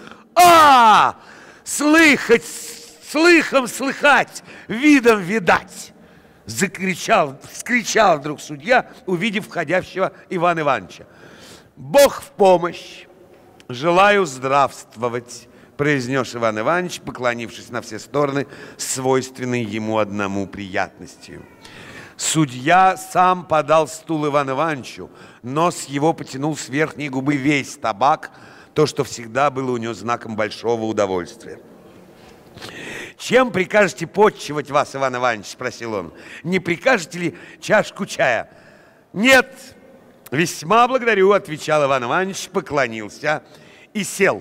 Слыхом слыхать, видом видать! Вскричал вдруг судья, увидев входящего Ивана Ивановича. «Бог в помощь! Желаю здравствовать!» произнес Иван Иванович, поклонившись на все стороны, свойственной ему одному приятностью. Судья сам подал стул Ивану Ивановичу, нос его потянул с верхней губы весь табак, то, что всегда было у него знаком большого удовольствия. «Чем прикажете почивать вас, Иван Иванович?» – спросил он. «Не прикажете ли чашку чая?» «Нет, «Весьма благодарю», — отвечал Иван Иванович, поклонился и сел.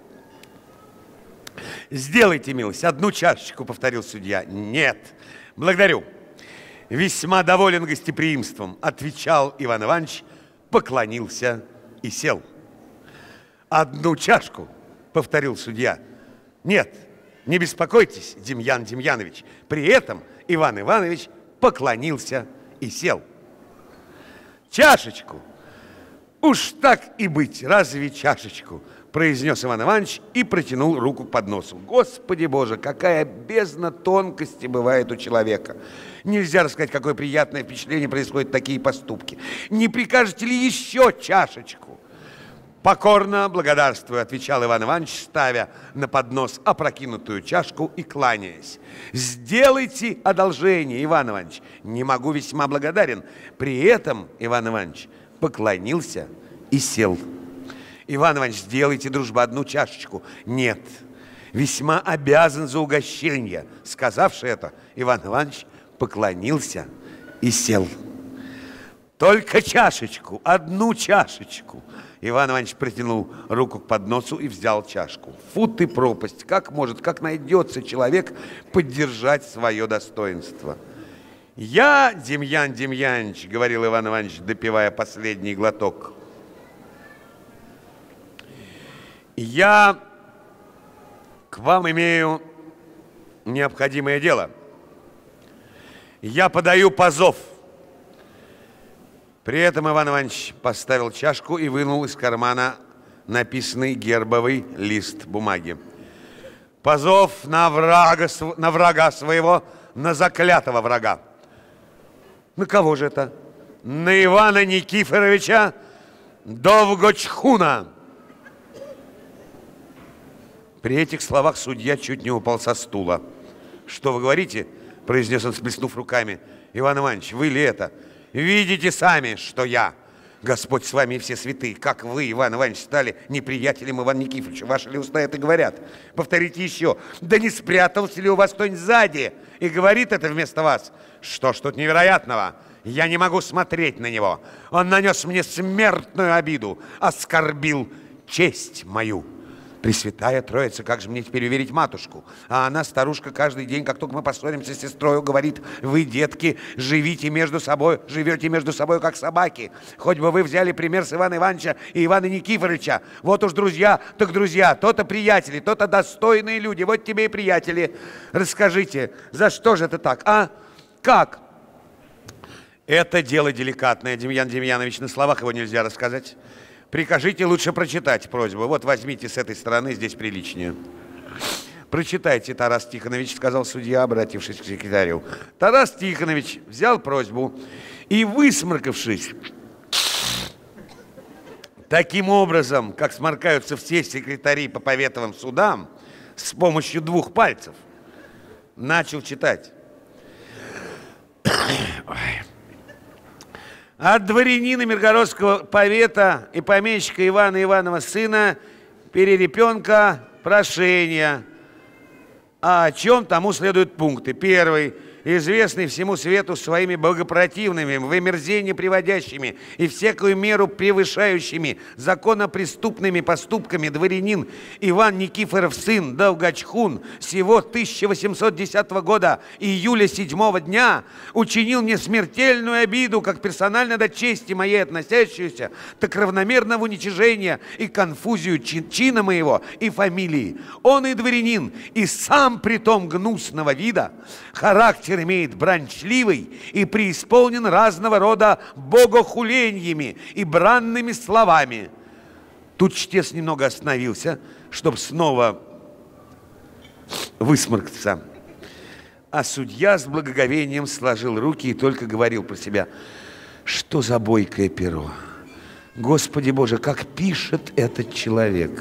«Сделайте милость, одну чашечку», — повторил судья. «Нет, благодарю». «Весьма доволен гостеприимством», — отвечал Иван Иванович, поклонился и сел. «Одну чашку», — повторил судья. «Нет, не беспокойтесь, Демьян Демьянович». При этом Иван Иванович поклонился и сел. «Чашечку! Уж так и быть, разве чашечку?» — произнес Иван Иванович и протянул руку к подносу. Господи Боже, какая бездна тонкости бывает у человека! Нельзя рассказать, какое приятное впечатление происходят такие поступки. «Не прикажете ли еще чашечку?» «Покорно благодарствую», — отвечал Иван Иванович, ставя на поднос опрокинутую чашку и кланяясь. «Сделайте одолжение, Иван Иванович». «Не могу, весьма благодарен». При этом Иван Иванович поклонился и сел. «Иван Иванович, сделайте, дружба, одну чашечку». «Нет, весьма обязан за угощение». Сказавши это, Иван Иванович поклонился и сел. «Только чашечку, одну чашечку». Иван Иванович протянул руку к подносу и взял чашку. Фу ты пропасть! Как найдется человек поддержать свое достоинство? «Я, Демьян Демьянович, — говорил Иван Иванович, допивая последний глоток, — я к вам имею необходимое дело. Я подаю позов». При этом Иван Иванович поставил чашку и вынул из кармана написанный гербовый лист бумаги. «Позов на врага своего, на заклятого врага». «На кого же это?» «На Ивана Никифоровича Довгочхуна». При этих словах судья чуть не упал со стула. «Что вы говорите?» — произнес он, сплеснув руками. «Иван Иванович, вы ли это? Видите сами, что я. Господь с вами и все святые. Как вы, Иван Иванович, стали неприятелем Ивана Никифоровича? Ваши ли уста это говорят? Повторите еще. Да не спрятался ли у вас кто-нибудь сзади и говорит это вместо вас? Что ж тут невероятного? Я не могу смотреть на него. Он нанес мне смертную обиду, оскорбил честь мою. Пресвятая Троица, как же мне теперь уверить матушку? А она, старушка, каждый день, как только мы поссоримся с сестрой, говорит: вы, детки, живете между собой, как собаки. Хоть бы вы взяли пример с Ивана Ивановича и Ивана Никифоровича. Вот уж друзья, так друзья, то-то приятели, то-то достойные люди. Вот тебе и приятели. Расскажите, за что же это так, а? Как? Это дело деликатное, Демьян Демьянович, на словах его нельзя рассказать. Прикажите лучше прочитать просьбу. Вот возьмите с этой стороны, здесь приличнее. «Прочитайте, Тарас Тихонович», — сказал судья, обратившись к секретарю. Тарас Тихонович взял просьбу и, высморкавшись таким образом, как сморкаются все секретари по поветовым судам, с помощью 2 пальцев, начал читать. От дворянина Миргородского повета и помещика Ивана Иванова сына Перерепенка прошение. А о чем тому следуют пункты. Первый. Известный всему свету своими богопротивными, в омерзение приводящими и всякую меру превышающими законопреступными поступками дворянин Иван Никифоров сын Довгочхун сего 1810 года июля 7 дня учинил мне смертельную обиду, как персонально до чести моей относящуюся, так равномерно в уничижение и конфузию чина моего и фамилии. Он и дворянин, и сам притом гнусного вида, характер имеет бранчливый и преисполнен разного рода богохулениями и бранными словами. Тут чтец немного остановился, чтобы снова высморкаться. А судья с благоговением сложил руки и только говорил про себя: что за бойкое перо! Господи Боже, как пишет этот человек!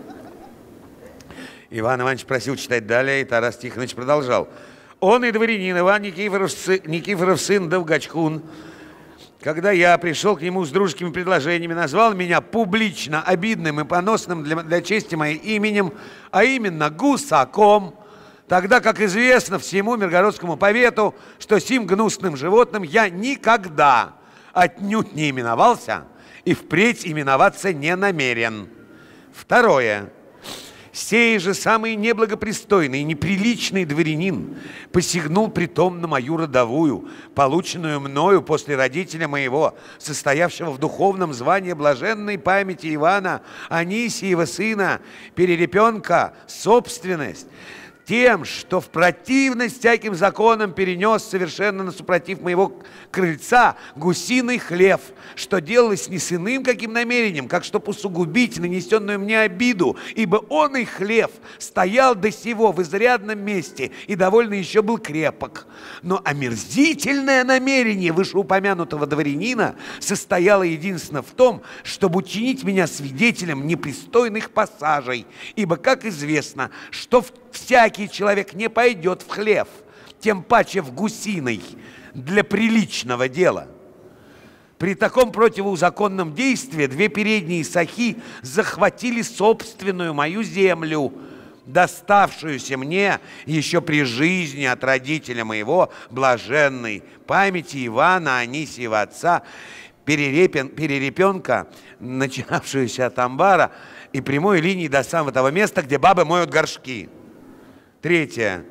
Иван Иванович просил читать далее, и Тарас Тихонович продолжал. Он и дворянин Иван Никифоров сын Довгочхун, когда я пришел к нему с дружескими предложениями, назвал меня публично обидным и поносным для чести моей именем, а именно гусаком, тогда как известно всему Миргородскому повету, что сим гнусным животным я никогда, отнюдь не именовался и впредь именоваться не намерен. Второе. Сей же самый неблагопристойный и неприличный дворянин посягнул притом на мою родовую, полученную мною после родителя моего, состоявшего в духовном звании блаженной памяти Ивана Анисьева сына Перерепенка, собственность, тем, что в противность всяким законам перенес совершенно на супротив моего крыльца гусиный хлев, что делалось не с иным каким намерением, как чтоб усугубить нанесенную мне обиду, ибо он и хлев стоял до сего в изрядном месте и довольно еще был крепок. Но омерзительное намерение вышеупомянутого дворянина состояло единственно в том, чтобы учинить меня свидетелем непристойных пассажей, ибо, как известно, что всякий человек не пойдет в хлев, тем паче в гусиный, для приличного дела. При таком противозаконном действии две передние сахи захватили собственную мою землю, доставшуюся мне еще при жизни от родителя моего, блаженной памяти Ивана Анисьева отца, Перерепенка, начинавшуюся от амбара и прямой линии до самого того места, где бабы моют горшки. Третье.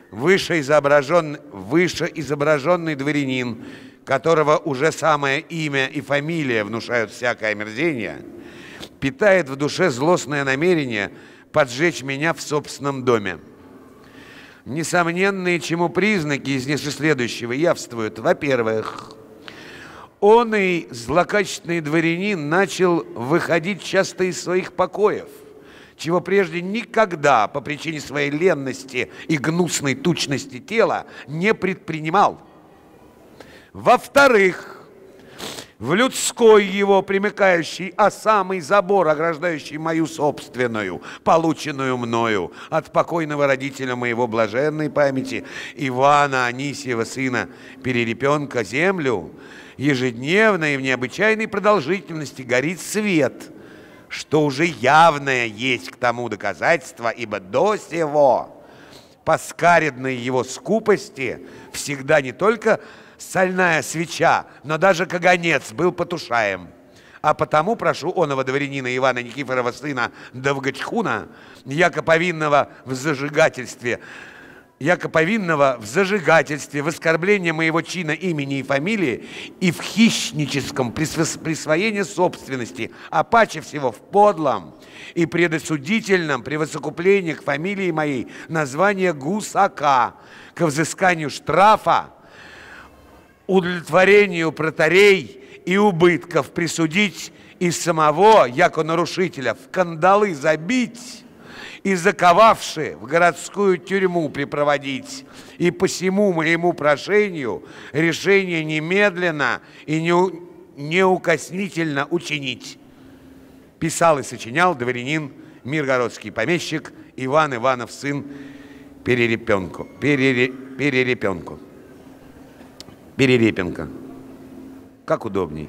Вышеизображенный дворянин, которого уже самое имя и фамилия внушают всякое омерзение, питает в душе злостное намерение поджечь меня в собственном доме. Несомненные чему признаки из ниже следующего явствуют. Во-первых, он и злокачественный дворянин начал выходить часто из своих покоев, чего прежде никогда по причине своей ленности и гнусной тучности тела не предпринимал. Во-вторых, в людской его примыкающий самый забор, ограждающий мою собственную, полученную мною от покойного родителя моего блаженной памяти Ивана Анисьева сына Перерепенка, землю, ежедневно и в необычайной продолжительности горит свет, что уже явное есть к тому доказательство, ибо до сего по скаредной его скупости всегда не только сольная свеча, но даже каганец был потушаем. А потому прошу оного дворянина Ивана Никифорова сына Довгачхуна, яко повинного в зажигательстве, в оскорблении моего чина, имени и фамилии и в хищническом присвоении собственности, а паче всего в подлом и предосудительном превосокуплении к фамилии моей название гусака, к взысканию штрафа, удовлетворению протарей и убытков присудить и самого, яко нарушителя, в кандалы забить и заковавши в городскую тюрьму припроводить. И по всему моему прошению решение немедленно и неукоснительно учинить. Писал и сочинял дворянин, миргородский помещик Иван Иванов сын Перерепенко. Как удобней.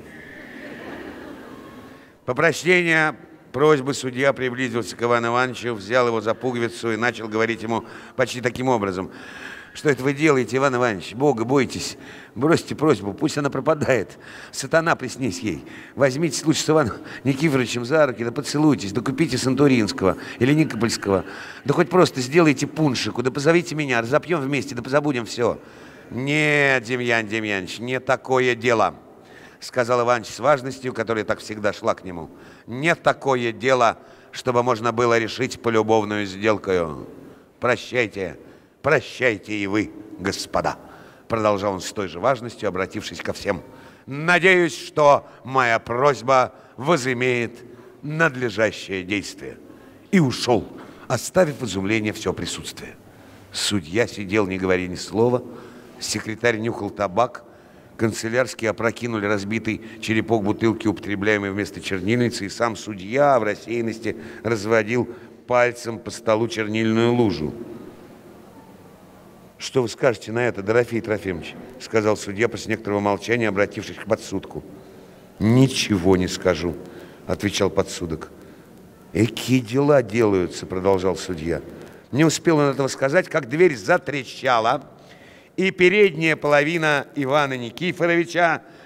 По прочтению просьбы судья приблизился к Ивану Ивановичу, взял его за пуговицу и начал говорить ему почти таким образом. Что это вы делаете, Иван Иванович? Бога бойтесь, бросьте просьбу, пусть она пропадает. Сатана приснись ей. Возьмите случай с Иваном Никифоровичем за руки, да поцелуйтесь, да купите Сантуринского или Никопольского, да хоть просто сделайте пуншику, да позовите меня, разопьем вместе, да позабудем все. Нет, Демьян Демьянович, не такое дело, сказал Иваныч с важностью, которая так всегда шла к нему. Не такое дело, чтобы можно было решить полюбовную сделкою. Прощайте, прощайте и вы, господа, продолжал он с той же важностью, обратившись ко всем. Надеюсь, что моя просьба возымеет надлежащее действие. И ушел, оставив в изумлении все присутствие. Судья сидел, не говоря ни слова, секретарь нюхал табак, канцелярские опрокинули разбитый черепок бутылки, употребляемой вместо чернильницы, и сам судья в рассеянности разводил пальцем по столу чернильную лужу. «Что вы скажете на это, Дорофей Трофимович?» — сказал судья после некоторого молчания, обратившись к подсудку. «Ничего не скажу», — отвечал подсудок. «Какие дела делаются?» — продолжал судья. Не успел он этого сказать, как дверь затрещала, и передняя половина Ивана Никифоровича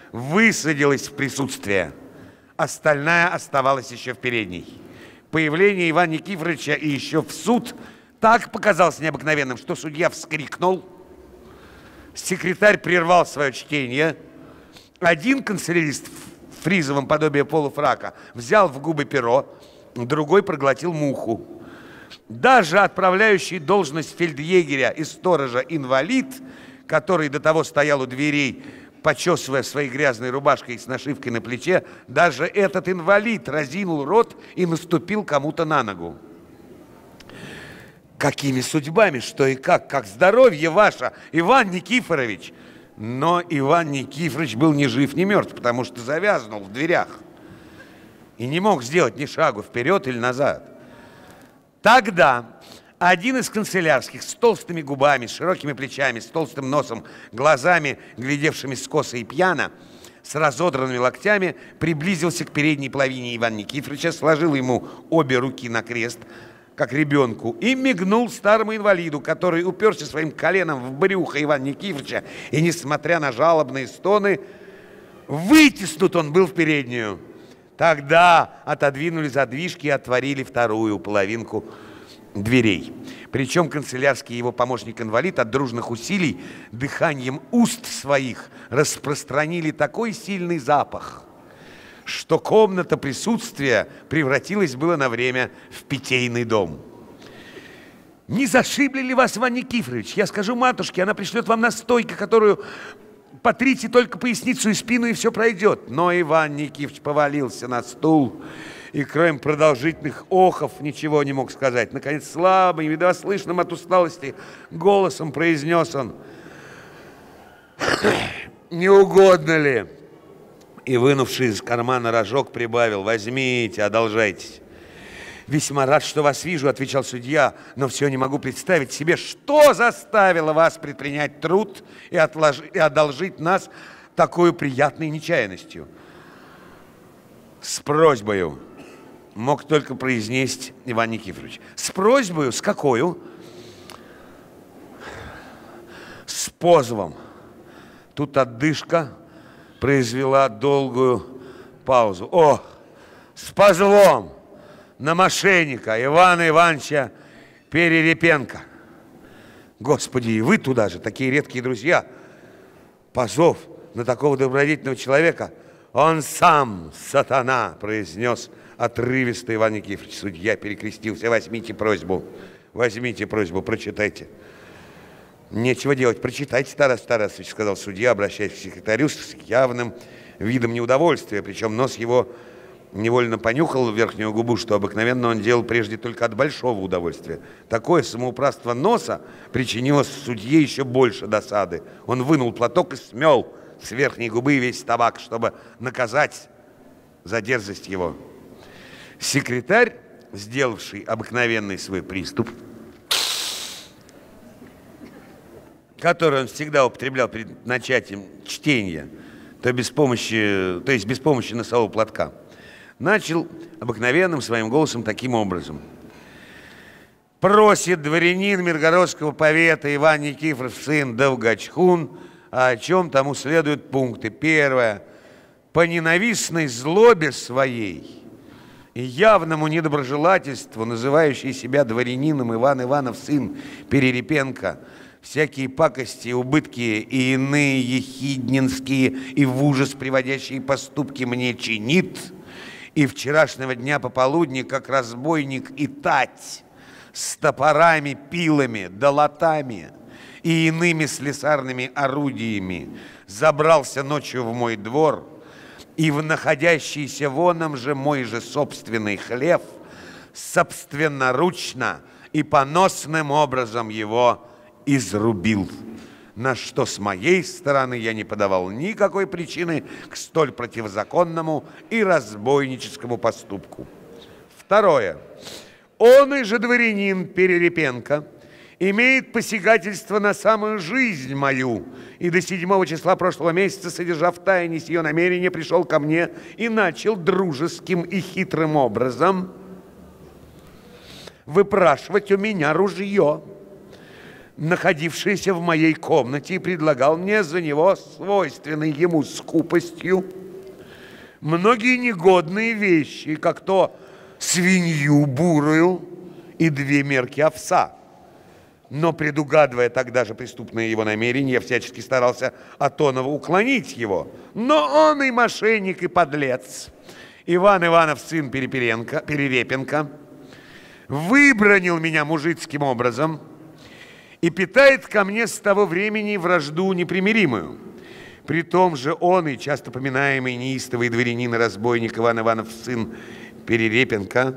высадилась в присутствие. Остальная оставалась еще в передней. Появление Ивана Никифоровича и еще в суд так показалось необыкновенным, что судья вскрикнул. Секретарь прервал свое чтение. Один канцелярист в фризовом подобии полуфрака взял в губы перо, другой проглотил муху. Даже отправляющий должность фельдъегеря и сторожа инвалид, который до того стоял у дверей, почесывая своей грязной рубашкой с нашивкой на плече, даже этот инвалид разинул рот и наступил кому-то на ногу. Какими судьбами, что и как здоровье ваше, Иван Никифорович? Но Иван Никифорович был ни жив, ни мертв, потому что завязнул в дверях и не мог сделать ни шагу вперед или назад. Тогда один из канцелярских с толстыми губами, с широкими плечами, с толстым носом, глазами, глядевшими скосо и пьяно, с разодранными локтями, приблизился к передней половине Ивана Никифоровича, сложил ему обе руки на крест, как ребенку, и мигнул старому инвалиду, который уперся своим коленом в брюхо Ивана Никифоровича, и, несмотря на жалобные стоны, вытеснут он был в переднюю. Тогда отодвинули задвижки и отворили вторую половинку дверей. Причем канцелярский его помощник-инвалид от дружных усилий дыханием уст своих распространили такой сильный запах, что комната присутствия превратилась было на время в питейный дом. Не зашибли ли вас, Иван Никифорович? Я скажу матушке, она пришлет вам настойку, которую потрите только поясницу и спину, и все пройдет. Но Иван Никифорович повалился на стул и, кроме продолжительных охов, ничего не мог сказать. Наконец, слабым, едва слышным от усталости голосом произнес он: «Не угодно ли?» И, вынувший из кармана рожок, прибавил: «Возьмите, одолжайтесь». «Весьма рад, что вас вижу», — отвечал судья, «но все не могу представить себе, что заставило вас предпринять труд и одолжить нас такой приятной нечаянностью». «С просьбою», — мог только произнести Иван Никифорович. «С просьбою? С какою?» «С позовом». Тут отдышка произвела долгую паузу. «О, с позовом на мошенника Ивана Ивановича Перерепенко». Господи, и вы туда же, такие редкие друзья. Позов на такого добродетельного человека. «Он сам, сатана», произнес отрывисто Иван Никифорович. Судья перекрестился: «Возьмите просьбу, прочитайте». «Нечего делать, прочитайте, Тарас Тарасович», сказал судья, обращаясь к секретарю с явным видом неудовольствия, причем нос его невольно понюхал верхнюю губу, что обыкновенно он делал прежде только от большого удовольствия. Такое самоуправство носа причинило судье еще больше досады. Он вынул платок и смел с верхней губы весь табак, чтобы наказать за дерзость его. Секретарь, сделавший обыкновенный свой приступ, который он всегда употреблял перед начатием чтения, то есть без помощи носового платка, начал обыкновенным своим голосом таким образом: «Просит дворянин Миргородского повета Иван Никифоров, сын Довгачхун, о чем тому следуют пункты. Первое. По ненавистной злобе своей и явному недоброжелательству, называющий себя дворянином Иван Иванов, сын Перерепенко, всякие пакости, убытки и иные ехиднинские и в ужас приводящие поступки мне чинит, и вчерашнего дня пополудни, как разбойник и тать, с топорами, пилами, долотами и иными слесарными орудиями забрался ночью в мой двор, и в находящийся воном же мой же собственный хлев собственноручно и поносным образом его изрубил, на что с моей стороны я не подавал никакой причины к столь противозаконному и разбойническому поступку. Второе. Он и же дворянин Перерепенко имеет посягательство на самую жизнь мою, и до 7 числа прошлого месяца, содержав в тайне сие намерение, пришел ко мне и начал дружеским и хитрым образом выпрашивать у меня ружье. находившийся в моей комнате, и предлагал мне за него свойственной ему скупостью многие негодные вещи, как то свинью бурую и 2 мерки овса. Но, предугадывая тогда же преступное его намерение, я всячески старался от оного уклонить его. Но он и мошенник, и подлец. Иван Иванов, сын Перерепенко, выбранил меня мужицким образом и питает ко мне с того времени вражду непримиримую. При том же он и часто поминаемый неистовый дворянин и разбойник Иван Иванов, сын Перерепенко,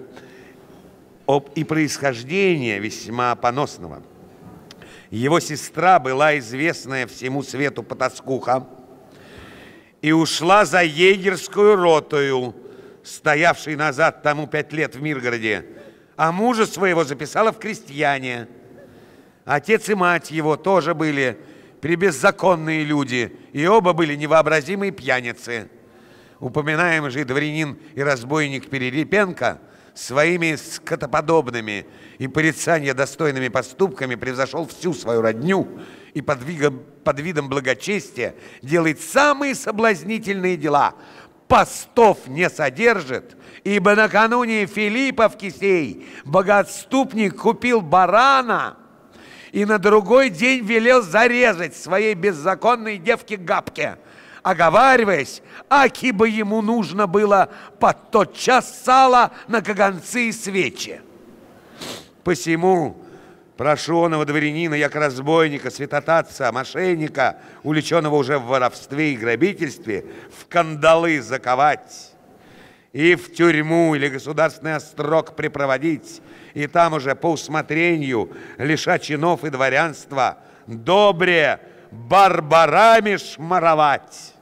и происхождения весьма поносного. Его сестра была известная всему свету потаскуха и ушла за егерскую ротою, стоявшей назад тому 5 лет в Миргороде, а мужа своего записала в крестьяне. Отец и мать его тоже были пребеззаконные люди, и оба были невообразимые пьяницы. Упоминаемый же дворянин и разбойник Перерепенко своими скотоподобными и порицания достойными поступками превзошел всю свою родню и под видом благочестия делает самые соблазнительные дела. Постов не содержит, ибо накануне Филипповки сей богоотступник купил барана и на другой день велел зарезать своей беззаконной девке Габке, оговариваясь, аки бы ему нужно было под тот час сала на каганцы и свечи. Посему прошу оного дворянина, як разбойника, святотатца, мошенника, увлеченного уже в воровстве и грабительстве, в кандалы заковать и в тюрьму или государственный острог припроводить, и там уже по усмотрению, лиша чинов и дворянства, добре барбарами шмаровать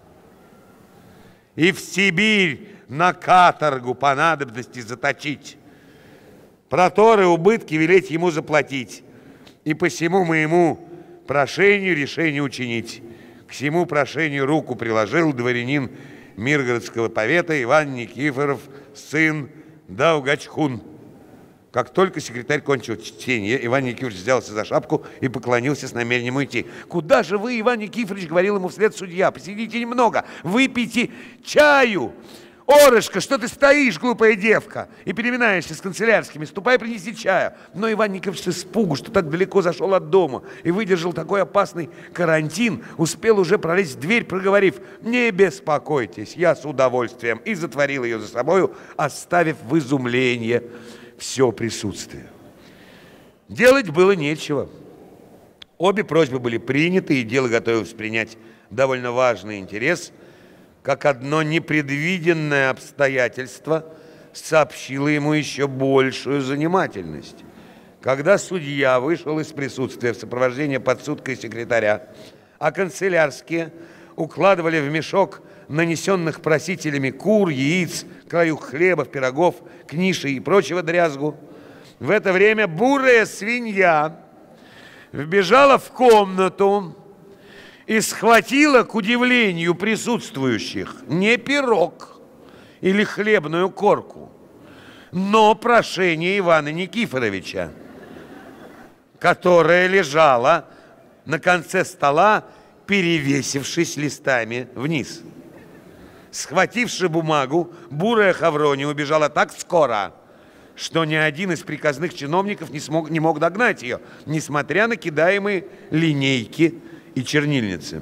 и в Сибирь на каторгу по надобности заточить, проторы, убытки велеть ему заплатить, и по всему моему прошению решение учинить. К всему прошению руку приложил дворянин Миргородского повета Иван Никифоров, сын Даугачхун. Как только секретарь кончил чтение, Иван Никифорович взялся за шапку и поклонился с намерением уйти. «Куда же вы, Иван Никифорович?» — говорил ему вслед судья. «Посидите немного, выпейте чаю. Орышко, что ты стоишь, глупая девка, и переминаешься с канцелярскими? Ступай, принеси чая». Но Иван Никифорович с испугу, что так далеко зашел от дома и выдержал такой опасный карантин, успел уже пролезть в дверь, проговорив: «Не беспокойтесь, я с удовольствием», и затворил ее за собою, оставив в изумлении все присутствие. Делать было нечего. Обе просьбы были приняты, и дело готовилось принять довольно важный интерес, как одно непредвиденное обстоятельство сообщило ему еще большую занимательность. Когда судья вышел из присутствия в сопровождении подсудка и секретаря, а канцелярские укладывали в мешок нанесенных просителями кур, яиц, краюх хлебов, пирогов, книши и прочего дрязгу, в это время бурая свинья вбежала в комнату и схватила, к удивлению присутствующих, не пирог или хлебную корку, но прошение Ивана Никифоровича, которое лежало на конце стола, перевесившись листами вниз. Схвативши бумагу, бурая Хаврония убежала так скоро, что ни один из приказных чиновников не мог догнать ее, несмотря на кидаемые линейки и чернильницы.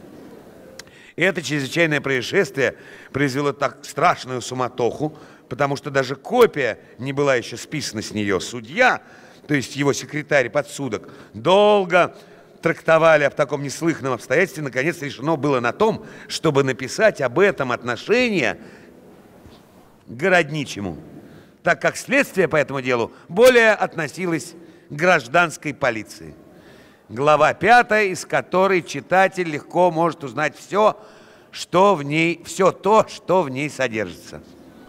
И это чрезвычайное происшествие произвело так страшную суматоху, потому что даже копия не была еще списана с нее. Судья, то есть его секретарь и подсудок, долго трактовали об таком неслыханном обстоятельстве. Наконец решено было на том, чтобы написать об этом отношение к городничему, так как следствие по этому делу более относилось к гражданской полиции. Глава 5, из которой читатель легко может узнать все то, что в ней содержится.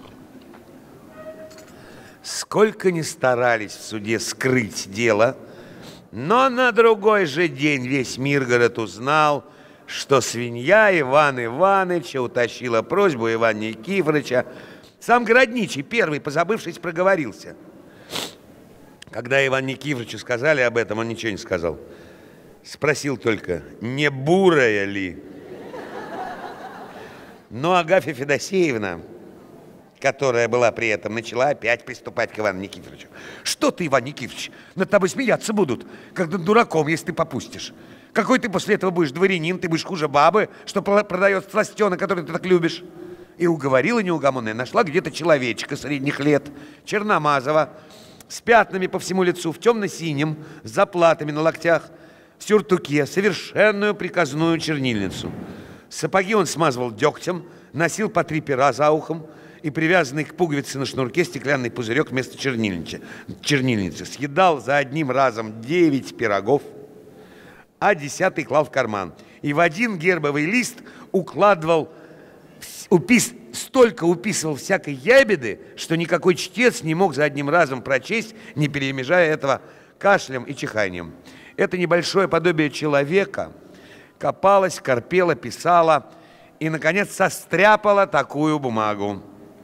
Сколько ни старались в суде скрыть дело, но на другой же день весь Миргород узнал, что свинья Ивана Ивановича утащила просьбу Ивана Никифоровича. Сам городничий, первый, позабывшись, проговорился. Когда Ивану Никифоровичу сказали об этом, он ничего не сказал. Спросил только, не бурая ли? Но Агафья Федосеевна, которая была при этом, начала опять приступать к Ивану Никифоровичу. Что ты, Иван Никифорович, над тобой смеяться будут, как над дураком, если ты попустишь. Какой ты после этого будешь дворянин, ты будешь хуже бабы, что продает сластена, который ты так любишь. И уговорила неугомонная, нашла где-то человечка средних лет, черномазого, с пятнами по всему лицу, в темно-синем, с заплатами на локтях, в сюртуке, совершенную приказную чернильницу. Сапоги он смазывал дегтем, носил по 3 пера за ухом и привязанный к пуговице на шнурке стеклянный пузырек вместо чернильницы. Съедал за одним разом 9 пирогов, а 10-й клал в карман. И в один гербовый лист укладывал, столько уписывал всякой ябеды, что никакой чтец не мог за одним разом прочесть, не перемежая этого кашлем и чиханием. Это небольшое подобие человека копалась, корпела, писала и, наконец, состряпала такую бумагу.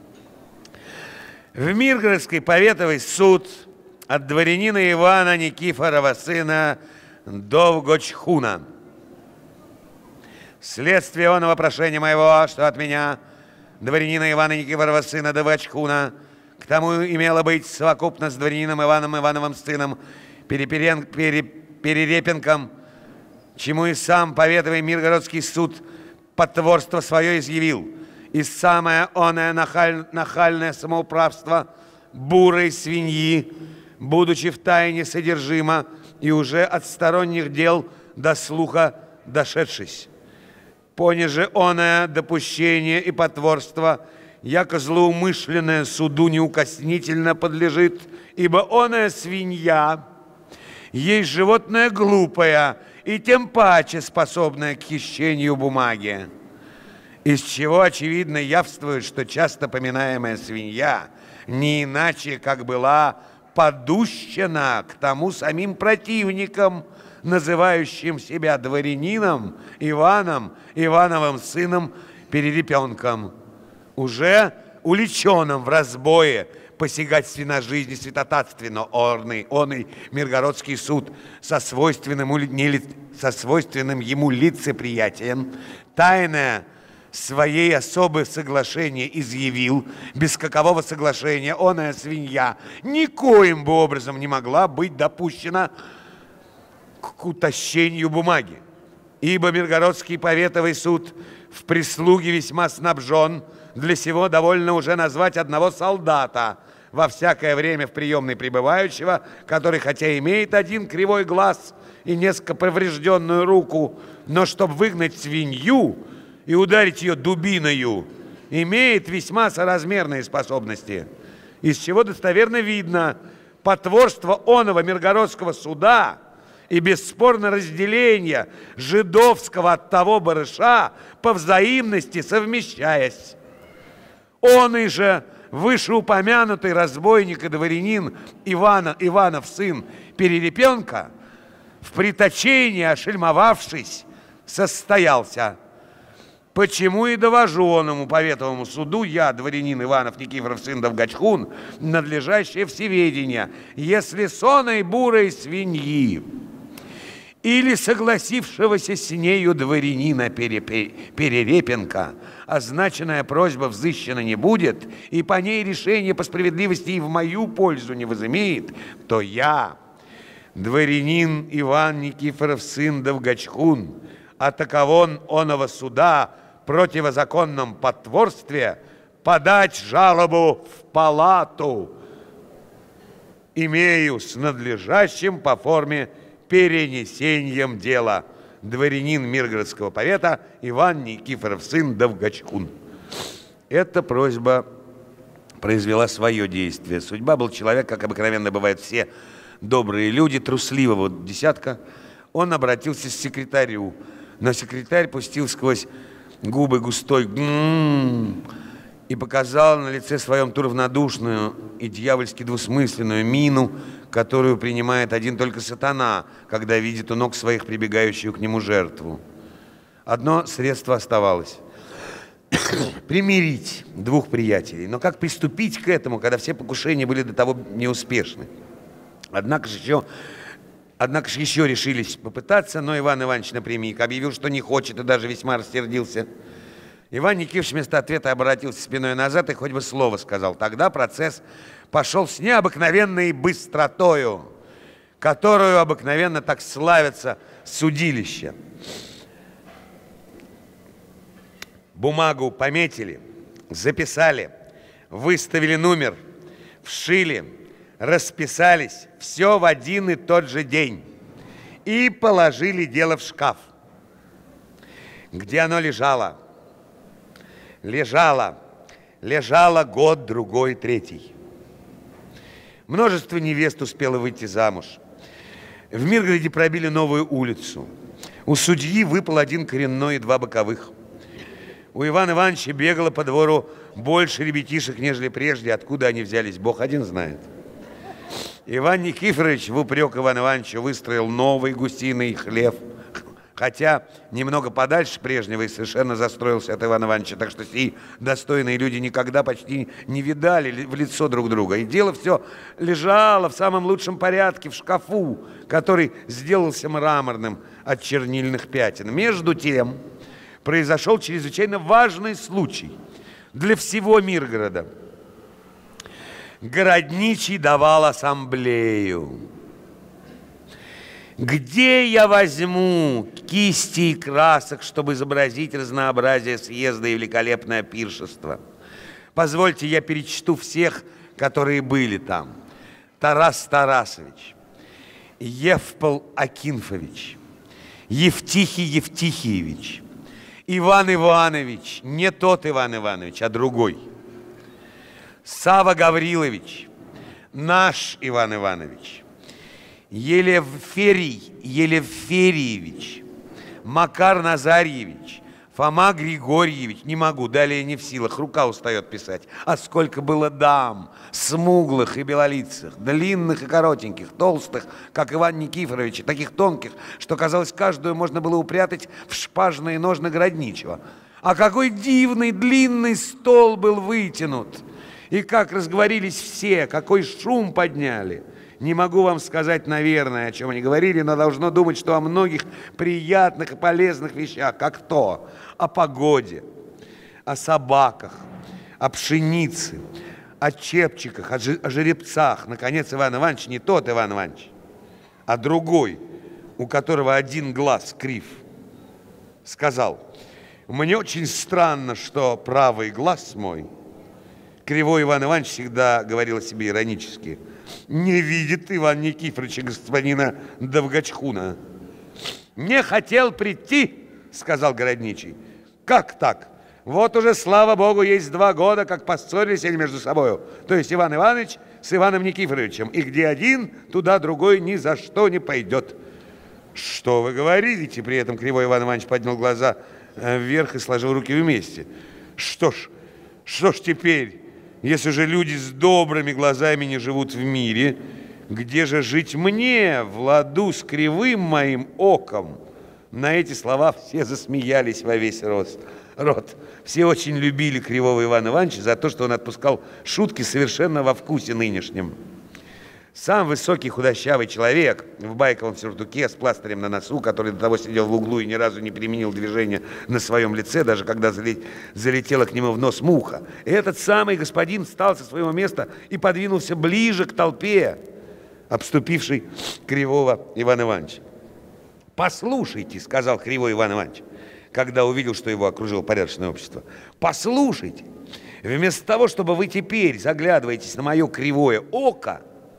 В Миргородский поветовый суд от дворянина Ивана Никифорова, сына Довгочхуна. Следствие оного прошения моего, что от меня, дворянина Ивана Никифорова, сына Довгочхуна, к тому имело быть совокупно с дворянином Иваном Ивановым сыном Перерепенком, чему и сам поветовый Миргородский суд потворство свое изъявил, и самое оное нахальное самоуправство бурой свиньи, будучи в тайне содержимо и уже от сторонних дел до слуха дошедшись. Понеже оное допущение и потворство, яко злоумышленное суду неукоснительно подлежит, ибо оная свинья есть животное глупое и тем паче способное к хищению бумаги. Из чего очевидно явствует, что часто поминаемая свинья не иначе, как была подущена к тому самим противникам, называющим себя дворянином Иваном, Ивановым сыном Перерепенком, уже уличенным в разбое посягательстве на жизнь и святотатственно оный Миргородский суд со свойственным ему лицеприятием тайное своей особы соглашение изъявил, без какового соглашения оная свинья никоим бы образом не могла быть допущена к утащению бумаги. Ибо Миргородский поветовый суд в прислуге весьма снабжен, для сего довольно уже назвать одного солдата, во всякое время в приемной пребывающего, который хотя имеет один кривой глаз и несколько поврежденную руку, но чтобы выгнать свинью и ударить ее дубиною, имеет весьма соразмерные способности, из чего достоверно видно потворство оного Миргородского суда и бесспорно разделение жидовского от того барыша по взаимности совмещаясь. Он и же вышеупомянутый разбойник и дворянин Иванов сын Перерепенка, в приточении ошельмовавшись, состоялся. Почему и довожу оному поветовому суду я, дворянин Иванов Никифоров сын Довгочхун, надлежащее всеведение, если соной бурой свиньи или согласившегося с нею дворянина Перерепенка, означенная просьба взыщена не будет, и по ней решение по справедливости и в мою пользу не возымеет, то я, дворянин Иван Никифоров сын Довгочхун, о таковом оного суда противозаконном потворстве подать жалобу в палату имею с надлежащим по форме перенесением дела. Дворянин Миргородского повета Иван Никифоров сын Довгочхун. Эта просьба произвела свое действие. Судьба был человек, как обыкновенно бывают все добрые люди, трусливого десятка. Он обратился к секретарю, но секретарь пустил сквозь губы густой и показал на лице своем ту равнодушную и дьявольски двусмысленную мину, которую принимает один только сатана, когда видит у ног своих прибегающую к нему жертву. Одно средство оставалось – примирить двух приятелей. Но как приступить к этому, когда все покушения были до того неуспешны? Однако же еще Однако же еще решились попытаться, но Иван Иванович напрямик объявил, что не хочет, и даже весьма рассердился. Иван Никифорович вместо ответа обратился спиной назад и хоть бы слово сказал. Тогда процесс пошел с необыкновенной быстротою, которую обыкновенно так славятся судилища. Бумагу пометили, записали, выставили номер, вшили, расписались, все в один и тот же день. И положили дело в шкаф, где оно лежало. Лежало год, другой, третий. Множество невест успело выйти замуж. В Миргороде пробили новую улицу. У судьи выпал один коренной и два боковых. У Ивана Ивановича бегало по двору больше ребятишек, нежели прежде. Откуда они взялись, Бог один знает. Иван Никифорович в упрек Ивану Ивановичу выстроил новый гусиный хлев, хотя немного подальше прежнего и совершенно застроился от Ивана Ивановича, так что сии достойные люди никогда почти не видали в лицо друг друга. И дело все лежало в самом лучшем порядке в шкафу, который сделался мраморным от чернильных пятен. Между тем произошел чрезвычайно важный случай для всего Миргорода. Городничий давал ассамблею. Где я возьму кисти и красок, чтобы изобразить разнообразие съезда и великолепное пиршество? Позвольте, я перечту всех, которые были там. Тарас Тарасович, Евпол Акинфович, Евтихий Евтихиевич, Иван Иванович, не тот Иван Иванович, а другой, Сава Гаврилович, наш Иван Иванович, Елеферий Елефериевич, Макар Назарьевич, Фома Григорьевич, не могу, далее не в силах, рука устает писать. А сколько было дам, смуглых и белолицых, длинных и коротеньких, толстых, как Иван Никифорович, и таких тонких, что, казалось, каждую можно было упрятать в шпажные ножны городничего. А какой дивный длинный стол был вытянут! И как разговорились все, какой шум подняли! Не могу вам сказать, наверное, о чем они говорили, но должно думать, что о многих приятных и полезных вещах, как то, о погоде, о собаках, о пшенице, о чепчиках, о жеребцах. Наконец, Иван Иванович, не тот Иван Иванович, а другой, у которого один глаз крив, сказал: мне очень странно, что правый глаз мой, кривой Иван Иванович всегда говорил о себе иронически, не видит Иван Никифоровича господина Довгачхуна. Не хотел прийти, сказал городничий. Как так? Вот уже, слава богу, есть 2 года, как поссорились они между собою. То есть Иван Иванович с Иваном Никифоровичем. И где один, туда другой ни за что не пойдет. Что вы говорите? При этом кривой Иван Иванович поднял глаза вверх и сложил руки вместе. Что ж теперь? Если же люди с добрыми глазами не живут в мире, где же жить мне в ладу с кривым моим оком? На эти слова все засмеялись во весь рот. Все очень любили кривого Ивана Ивановича за то, что он отпускал шутки совершенно во вкусе нынешнем. Сам высокий худощавый человек в байковом сюртуке с пластырем на носу, который до того сидел в углу и ни разу не применил движения на своем лице, даже когда залетела к нему в нос муха. И этот самый господин встал со своего места и подвинулся ближе к толпе, обступившей кривого Ивана Ивановича. «Послушайте», — сказал кривой Иван Иванович, когда увидел, что его окружило порядочное общество. «Послушайте, вместо того, чтобы вы теперь заглядываетесь на мое кривое око,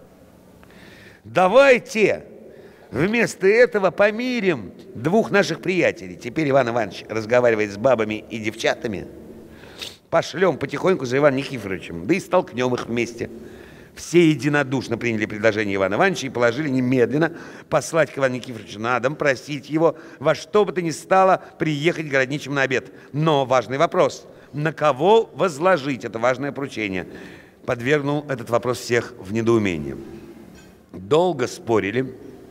давайте вместо этого помирим 2 наших приятелей. Теперь Иван Иванович разговаривает с бабами и девчатами. Пошлем потихоньку за Иваном Никифоровичем, да и столкнем их вместе». Все единодушно приняли предложение Ивана Ивановича и положили немедленно послать к Ивану Никифоровичу на дом, просить его во что бы то ни стало приехать городничим на обед. Но важный вопрос: на кого возложить это важное поручение? Подвергнул этот вопрос всех в недоумение. Долго спорили,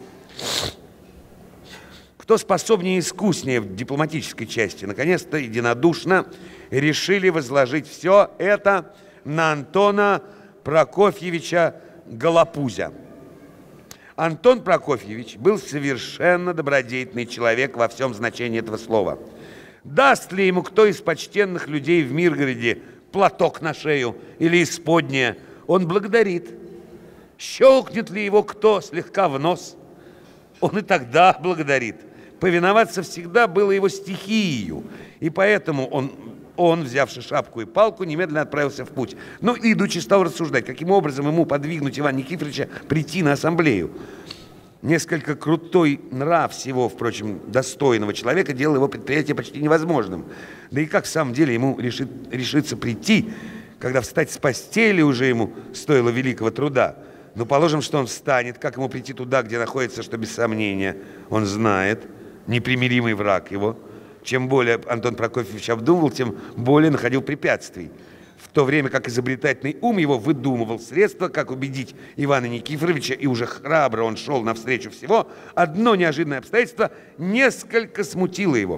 кто способнее и искуснее в дипломатической части. Наконец-то единодушно решили возложить все это на Антона Прокофьевича Голопузя. Антон Прокофьевич был совершенно добродетельный человек во всем значении этого слова. Даст ли ему кто из почтенных людей в Миргороде платок на шею или исподнее, он благодарит. Щелкнет ли его кто слегка в нос, он и тогда благодарит. Повиноваться всегда было его стихией, и поэтому он, взявши шапку и палку, немедленно отправился в путь. Но, идучи, стал рассуждать, каким образом ему подвигнуть Ивана Никифоровича прийти на ассамблею. Несколько крутой нрав всего, впрочем, достойного человека делал его предприятие почти невозможным. Да и как в самом деле ему решиться прийти, когда встать с постели уже ему стоило великого труда? Ну, положим, что он встанет, как ему прийти туда, где находится, что без сомнения он знает, непримиримый враг его. Чем более Антон Прокофьевич обдумывал, тем более находил препятствий. В то время как изобретательный ум его выдумывал средства, как убедить Ивана Никифоровича, и уже храбро он шел навстречу всего, одно неожиданное обстоятельство несколько смутило его.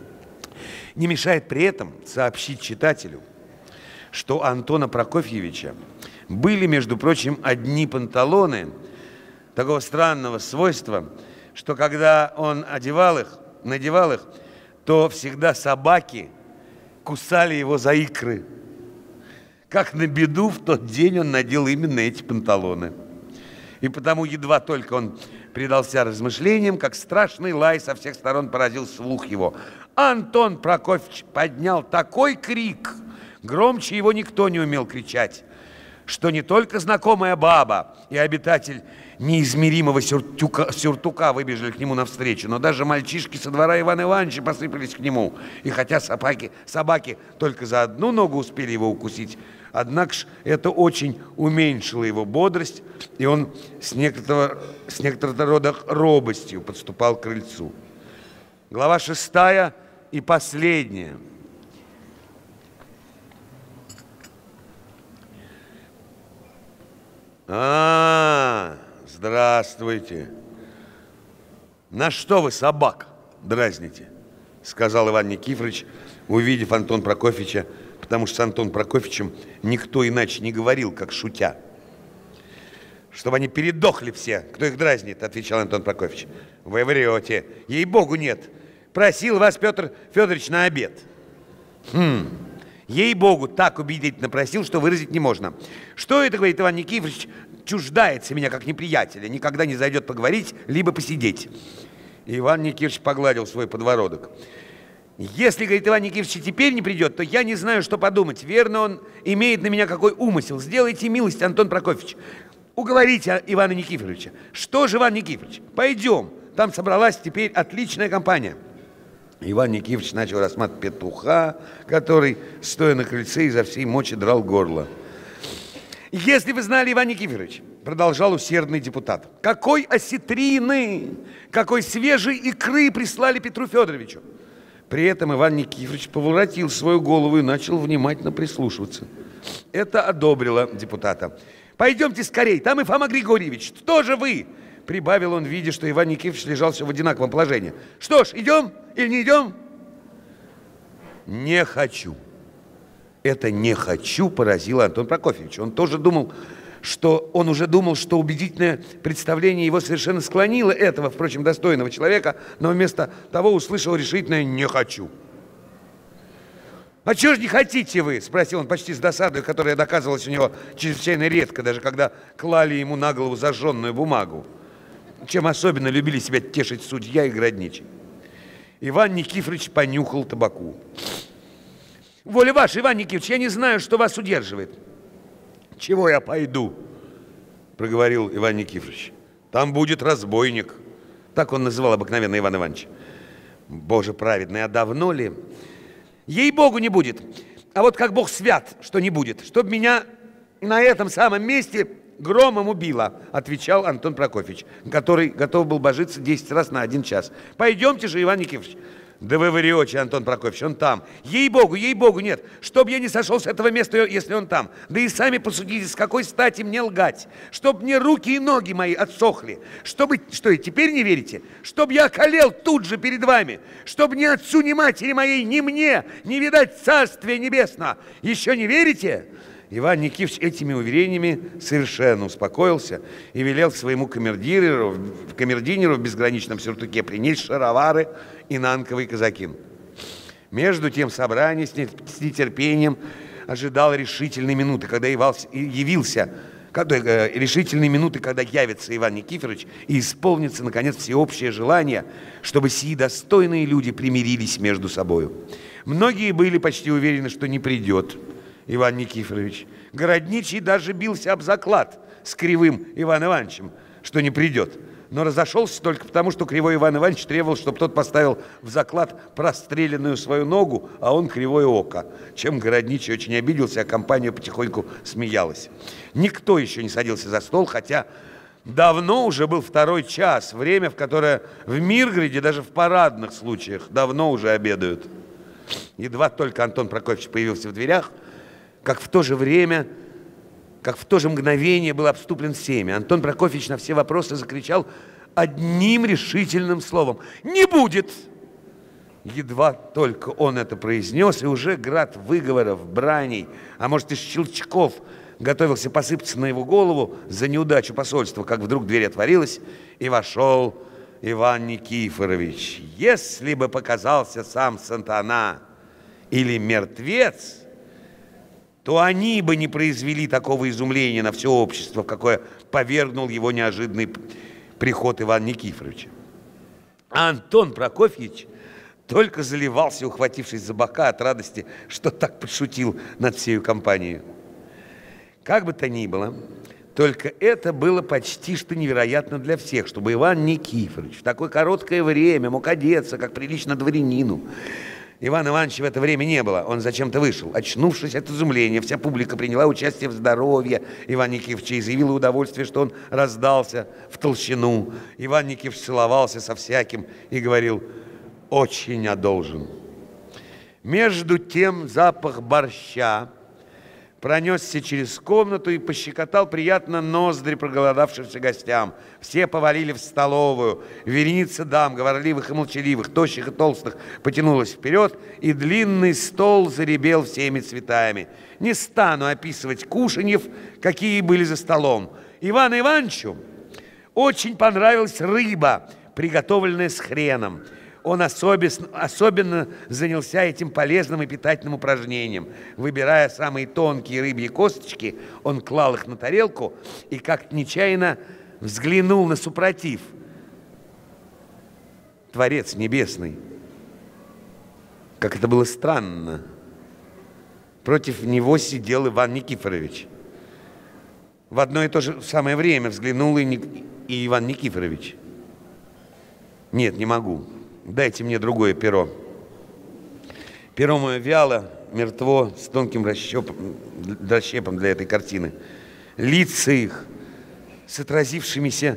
Не мешает при этом сообщить читателю, что у Антона Прокофьевича были, между прочим, одни панталоны такого странного свойства, что когда он надевал их, то всегда собаки кусали его за икры. Как на беду, в тот день он надел именно эти панталоны. И потому едва только он предался размышлениям, как страшный лай со всех сторон поразил слух его. Антон Прокофьевич поднял такой крик, громче его никто не умел кричать, что не только знакомая баба и обитатель неизмеримого сюртука выбежали к нему навстречу, но даже мальчишки со двора Ивана Ивановича посыпались к нему. И хотя собаки только за одну ногу успели его укусить, однако ж это очень уменьшило его бодрость, и он с некоторого рода робостью подступал к крыльцу. Глава 6 и последняя. Здравствуйте. На что вы собак дразните? Сказал Иван Никифорович, увидев Антона Прокофьевича, потому что с Антоном Прокофьевичем никто иначе не говорил, как шутя. Чтобы они передохли все. Кто их дразнит, отвечал Антон Прокофьевич. Вы врете. Ей-богу, нет. Просил вас Петр Федорович на обед. Ей-богу, так убедительно просил, что выразить не можно. Что это, говорит Иван Никифорович, чуждается меня как неприятеля, никогда не зайдет поговорить, либо посидеть. И Иван Никифорович погладил свой подбородок. Если, говорит, Иван Никифорович теперь не придет, то я не знаю, что подумать. Верно, он имеет на меня какой умысел. Сделайте милость, Антон Прокофьевич. Уговорите Ивана Никифоровича. Что же, Иван Никифорович, пойдем. Там собралась теперь отличная компания. Иван Никифорович начал рассматривать петуха, который, стоя на крыльце, изо всей мочи драл горло. Если вы знали, Иван Никифорович, продолжал усердный депутат, какой осетрины, какой свежей икры прислали Петру Федоровичу. При этом Иван Никифорович поворотил свою голову и начал внимательно прислушиваться. Это одобрило депутата. Пойдемте скорей, там и Фома Григорьевич, тоже вы, прибавил он, видя, что Иван Никифорович лежал все в одинаковом положении. Что ж, идем или не идем? Не хочу. Это «не хочу» поразило Антона Прокофьевича. Он уже думал, что убедительное представление его совершенно склонило этого, впрочем, достойного человека, но вместо того услышал решительное «не хочу». «А чего же не хотите вы?» – спросил он почти с досадой, которая доказывалась у него чрезвычайно редко, даже когда клали ему на голову зажженную бумагу, чем особенно любили себя тешить судья и городничий. Иван Никифорович понюхал табаку. «Воля ваша, Иван Никифорович, я не знаю, что вас удерживает». «Чего я пойду?» – проговорил Иван Никифорович. «Там будет разбойник». Так он называл обыкновенно Ивана Ивановича. «Боже праведный, а давно ли?» «Ей-богу, не будет. А вот как Бог свят, что не будет. Чтоб меня на этом самом месте громом убило», – отвечал Антон Прокофьевич, который готов был божиться 10 раз на 1 час. «Пойдемте же, Иван Никифорович». «Да вы врете, Антон Прокофьевич, он там. Ей-богу, нет. Чтоб я не сошел с этого места, если он там. Да и сами посудите, с какой стати мне лгать. Чтоб мне руки и ноги мои отсохли. Что, и теперь не верите? Чтоб я околел тут же перед вами. Чтоб ни отцу, ни матери моей, ни мне не видать царствия небесного. Еще не верите? Иван Никифорович этими уверениями совершенно успокоился и велел своему камердинеру в безграничном сюртуке принести шаровары и нанковый казакин. Между тем собрание с нетерпением ожидало решительной минуты, когда явился Иван Никифорович и исполнится, наконец, всеобщее желание, чтобы сии достойные люди примирились между собою. Многие были почти уверены, что не придет Иван Никифорович. Городничий даже бился об заклад с Кривым Иваном Ивановичем, что не придет. Но разошелся только потому, что Кривой Иван Иванович требовал, чтобы тот поставил в заклад простреленную свою ногу, а он кривое око, чем Городничий очень обиделся, а компания потихоньку смеялась. Никто еще не садился за стол, хотя давно уже был 2 час, время, в которое в Миргороде даже в парадных случаях давно уже обедают. Едва только Антон Прокофьевич появился в дверях, как в то же мгновение был обступлен всеми. Антон Прокофьевич на все вопросы закричал одним решительным словом: «Не будет!» Едва только он это произнес, и уже град выговоров, браней, а может и щелчков готовился посыпаться на его голову за неудачу посольства, как вдруг дверь отворилась, и вошел Иван Никифорович. Если бы показался сам Сатана или мертвец, то они бы не произвели такого изумления на все общество, в какое повергнул его неожиданный приход Ивана Никифоровича. А Антон Прокофьевич только заливался, ухватившись за бока от радости, что так подшутил над всею компанией. Как бы то ни было, только это было почти что невероятно для всех, чтобы Иван Никифорович в такое короткое время мог одеться, как прилично дворянину. Ивана Ивановича в это время не было, он зачем-то вышел. Очнувшись от изумления, вся публика приняла участие в здоровье Ивана Никифоровича и заявила удовольствие, что он раздался в толщину. Иван Никифорович целовался со всяким и говорил: «Очень одолжен». Между тем запах борща пронесся через комнату и пощекотал приятно ноздри проголодавшимся гостям. Все повалили в столовую. Вереница дам, говорливых и молчаливых, тощих и толстых, потянулась вперед, и длинный стол заребел всеми цветами. Не стану описывать кушаньев, какие были за столом. Ивану Ивановичу очень понравилась рыба, приготовленная с хреном. Он особенно занялся этим полезным и питательным упражнением. Выбирая самые тонкие рыбьи косточки, он клал их на тарелку и как-то нечаянно взглянул на супротив. Творец Небесный. Как это было странно. Против него сидел Иван Никифорович. В одно и то же самое время взглянул и Иван Никифорович. Нет, не могу. Дайте мне другое перо. Перо мое вяло, мертво, с тонким расщепом для этой картины. Лица их с отразившимся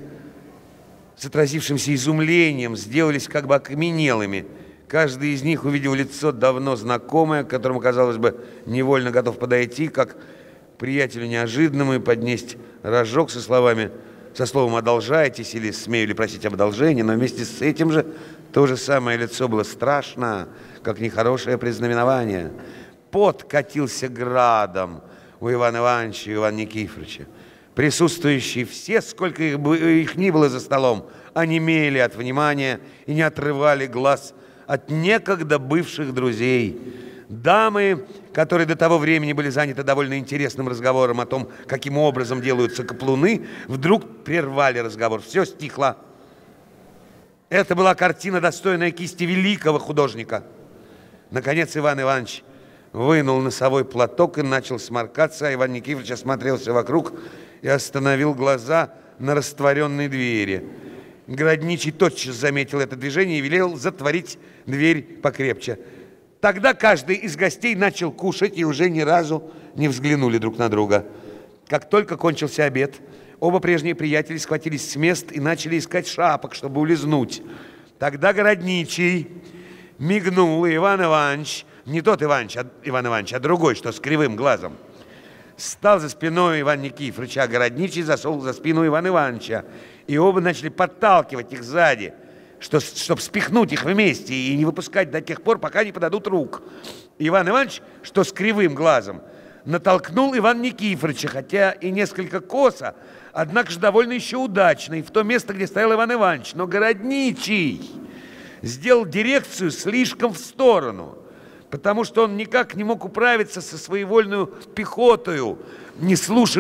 изумлением сделались как бы окаменелыми. Каждый из них увидел лицо давно знакомое, к которому, казалось бы, невольно готов подойти, как приятелю неожиданному, и поднести рожок со словом «одолжайтесь» или «смею ли просить об одолжении», но вместе с этим же то же самое лицо было страшно, как нехорошее предзнаменование. Пот катился градом у Ивана Ивановича и Ивана Никифоровича. Присутствующие все, сколько их ни было за столом, онемели от внимания и не отрывали глаз от некогда бывших друзей. Дамы, которые до того времени были заняты довольно интересным разговором о том, каким образом делаются каплуны, вдруг прервали разговор. Все стихло. Это была картина, достойная кисти великого художника. Наконец Иван Иванович вынул носовой платок и начал сморкаться, а Иван Никифорович осмотрелся вокруг и остановил глаза на растворенной двери. Городничий тотчас заметил это движение и велел затворить дверь покрепче. Тогда каждый из гостей начал кушать и уже ни разу не взглянули друг на друга. Как только кончился обед, оба прежние приятеля схватились с мест и начали искать шапок, чтобы улизнуть. Тогда Городничий мигнул, и Иван Иванович, не тот Иван Иванович, а другой, что с кривым глазом, стал за спиной Ивана Никифоровича, а Городничий зашел за спину Ивана Ивановича. И оба начали подталкивать их сзади, чтобы спихнуть их вместе и не выпускать до тех пор, пока не подадут рук. Иван Иванович, что с кривым глазом, натолкнул Ивана Никифоровича, хотя и несколько косо, однако же довольно еще удачно, и в то место, где стоял Иван Иванович. Но городничий сделал дирекцию слишком в сторону, потому что он никак не мог управиться со своевольную пехотою, не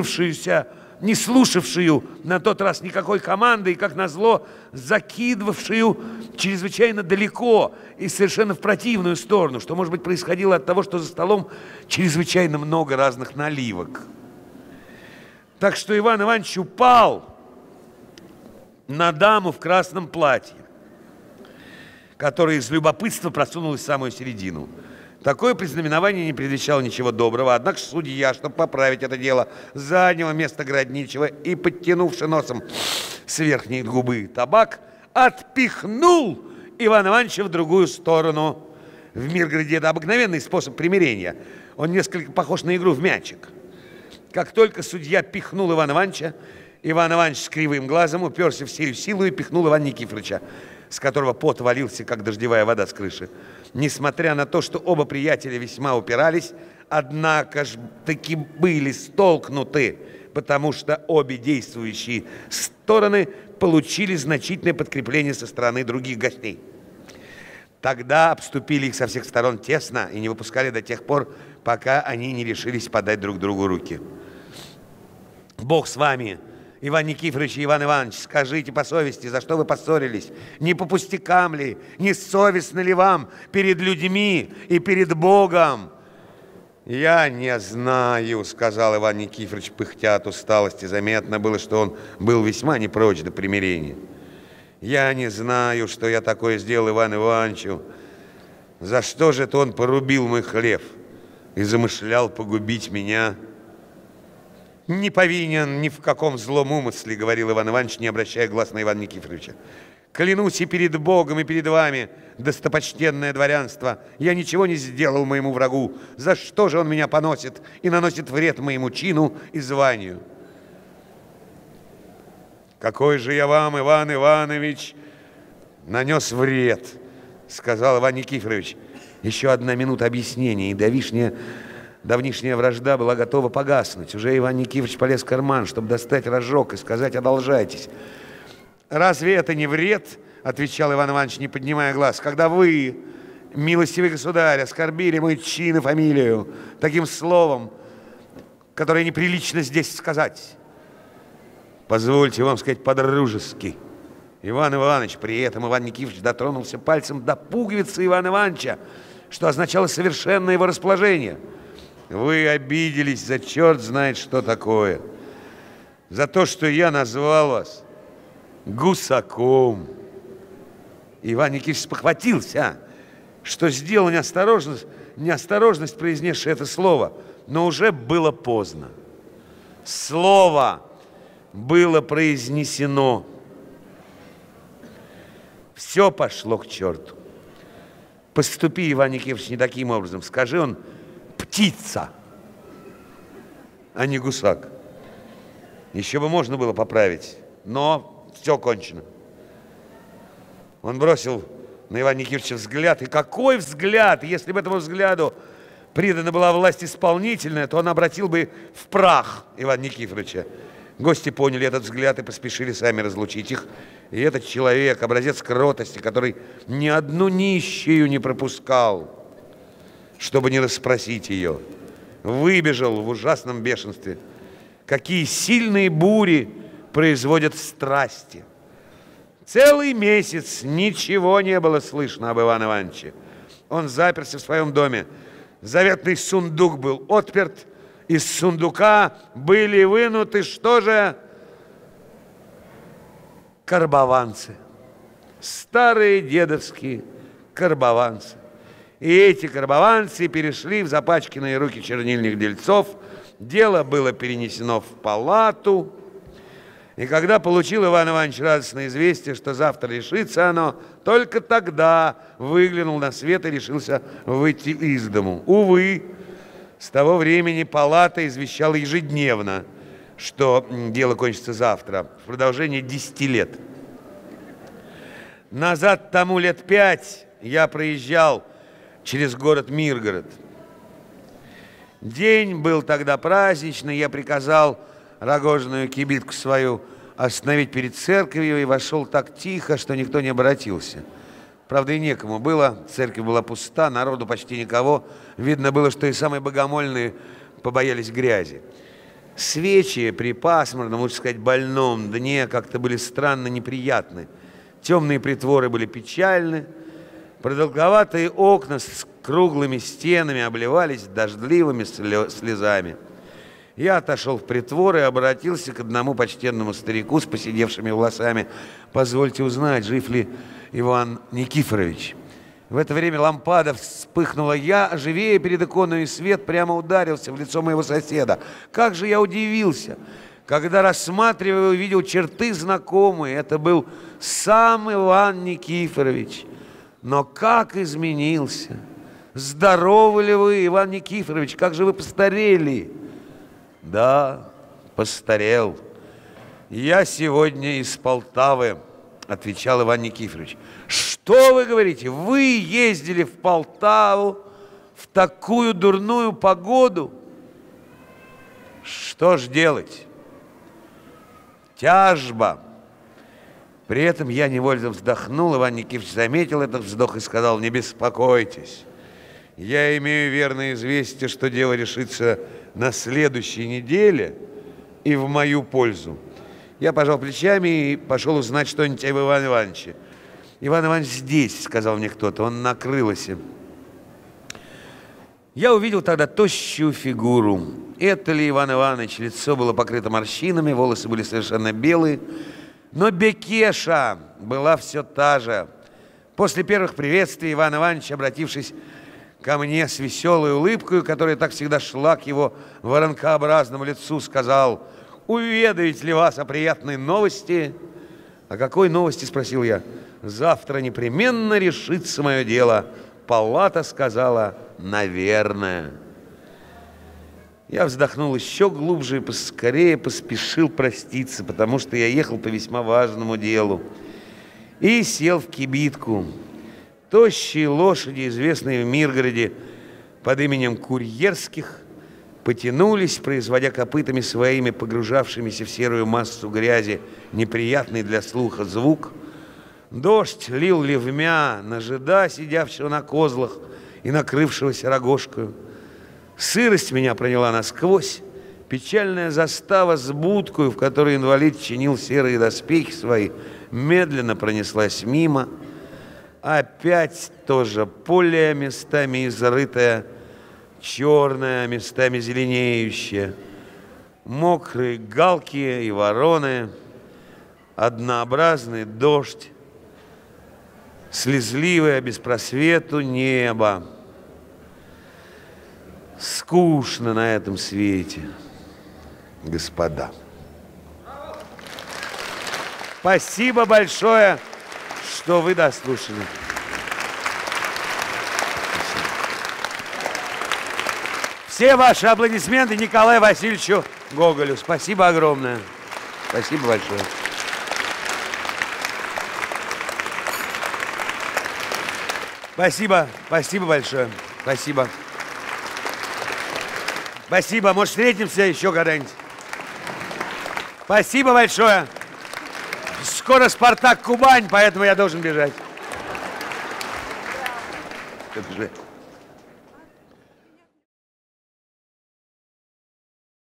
слушавшую на тот раз никакой команды и, как назло, закидывавшую чрезвычайно далеко и совершенно в противную сторону, что, может быть, происходило от того, что за столом чрезвычайно много разных наливок. Так что Иван Иванович упал на даму в красном платье, которая из любопытства просунулась в самую середину. Такое предзнаменование не предвещало ничего доброго, однако судья, чтобы поправить это дело, занял место городничего и, подтянувши носом с верхней губы табак, отпихнул Ивана Ивановича в другую сторону. В Миргороде это обыкновенный способ примирения. Он несколько похож на игру в мячик. Как только судья пихнул Ивана Ивановича, Иван Иванович с кривым глазом уперся в силу и пихнул Ивана Никифоровича, с которого пот валился, как дождевая вода с крыши. Несмотря на то, что оба приятеля весьма упирались, однако ж таки были столкнуты, потому что обе действующие стороны получили значительное подкрепление со стороны других гостей. Тогда обступили их со всех сторон тесно и не выпускали до тех пор, пока они не решились подать друг другу руки. «Бог с вами, Иван Никифорович и Иван Иванович, скажите по совести, за что вы поссорились? Не по пустякам ли? Не совестно ли вам перед людьми и перед Богом?» «Я не знаю», — сказал Иван Никифорович, пыхтя от усталости. Заметно было, что он был весьма не прочь до примирения. «Я не знаю, что я такое сделал Ивану Ивановичу. За что же это он порубил мой хлеб и замышлял погубить меня?» «Не повинен ни в каком злом умысле», — говорил Иван Иванович, не обращая глаз на Ивана Никифоровича. «Клянусь и перед Богом, и перед вами, достопочтенное дворянство, я ничего не сделал моему врагу. За что же он меня поносит и наносит вред моему чину и званию?» «Какой же я вам, Иван Иванович, нанес вред?» — сказал Иван Никифорович. Еще одна минута объяснения, и давнишняя вражда была готова погаснуть. Уже Иван Никифорович полез в карман, чтобы достать рожок и сказать: «Одолжайтесь». «Разве это не вред?» — отвечал Иван Иванович, не поднимая глаз. «Когда вы, милостивый государь, оскорбили мой чин и фамилию таким словом, которое неприлично здесь сказать. Позвольте вам сказать по-дружески». Иван Иванович, при этом Иван Никифорович дотронулся пальцем до пуговицы Ивана Ивановича, что означало совершенное его расположение. «Вы обиделись за черт знает что такое. За то, что я назвал вас гусаком». Иван Никифорович спохватился, что сделал неосторожность, произнесший это слово, но уже было поздно. Слово было произнесено. Все пошло к черту. Поступи, Иван Никифорович, не таким образом. Скажи он: птица, а не гусак. Еще бы можно было поправить, но все кончено. Он бросил на Ивана Никифоровича взгляд. И какой взгляд! Если бы этому взгляду придана была власть исполнительная, то он обратил бы в прах Ивана Никифоровича. Гости поняли этот взгляд и поспешили сами разлучить их. И этот человек, образец кротости, который ни одну нищую не пропускал, чтобы не расспросить ее, выбежал в ужасном бешенстве. Какие сильные бури производят страсти! Целый месяц ничего не было слышно об Иване Ивановиче. Он заперся в своем доме. Заветный сундук был отперт. Из сундука были вынуты что же? Карбованцы. Старые дедовские карбованцы. И эти карбованцы перешли в запачканные руки чернильных дельцов. Дело было перенесено в палату. И когда получил Иван Иванович радостное известие, что завтра решится оно, только тогда выглянул на свет и решился выйти из дому. Увы, с того времени палата извещала ежедневно, что дело кончится завтра, в продолжении 10 лет. Назад тому лет 5 я проезжал через город Миргород. День был тогда праздничный, я приказал рогожную кибитку свою остановить перед церковью и вошел так тихо, что никто не обратился. Правда, и некому было, церковь была пуста, народу почти никого. Видно было, что и самые богомольные побоялись грязи. Свечи при пасмурном, лучше сказать, больном дне как-то были странно неприятны. Темные притворы были печальны, продолговатые окна с круглыми стенами обливались дождливыми слезами. Я отошел в притвор и обратился к одному почтенному старику с поседевшими волосами. «Позвольте узнать, жив ли Иван Никифорович?» В это время лампада вспыхнула. Я, живее перед иконой, и свет прямо ударился в лицо моего соседа. Как же я удивился, когда, рассматривая, увидел черты знакомые. Это был сам Иван Никифорович. Но как изменился! Здоровы ли вы, Иван Никифорович? Как же вы постарели? Да, постарел. Я сегодня из Полтавы, отвечал Иван Никифорович. Что вы говорите? Вы ездили в Полтаву в такую дурную погоду? Что ж делать? Тяжба. При этом я невольно вздохнул. Иван Никифорович заметил этот вздох и сказал: не беспокойтесь. Я имею верное известие, что дело решится на следующей неделе и в мою пользу. Я пожал плечами и пошел узнать что-нибудь об Иване Ивановиче. Иван Иванович здесь, сказал мне кто-то, он на крылосе. Я увидел тогда тощую фигуру. Это ли Иван Иванович? Лицо было покрыто морщинами, волосы были совершенно белые. Но Бекеша была все та же. После первых приветствий Иван Иванович, обратившись ко мне с веселой улыбкой, которая так всегда шла к его воронкообразному лицу, сказал: «Уведаете ли вас о приятной новости?» «О какой новости?» – спросил я. «Завтра непременно решится мое дело». Палата сказала: «Наверное». Я вздохнул еще глубже и поскорее поспешил проститься, потому что я ехал по весьма важному делу. И сел в кибитку. Тощие лошади, известные в Миргороде под именем Курьерских, потянулись, производя копытами своими, погружавшимися в серую массу грязи, неприятный для слуха звук. Дождь лил ливмя на жида, сидявшего на козлах и накрывшегося рогожкою. Сырость меня проняла насквозь. Печальная застава с будкою, в которой инвалид чинил серые доспехи свои, медленно пронеслась мимо. Опять тоже поле, местами изрытое, черное, местами зеленеющее, мокрые галки и вороны, однообразный дождь, слезливое без просвету небо. Скучно на этом свете, господа. Спасибо большое, что вы дослушали. Все ваши аплодисменты Николаю Васильевичу Гоголю. Спасибо огромное. Спасибо большое. Спасибо, спасибо большое. Спасибо. Спасибо. Может, встретимся еще когда-нибудь. Спасибо большое. Скоро «Спартак» Кубань, поэтому я должен бежать.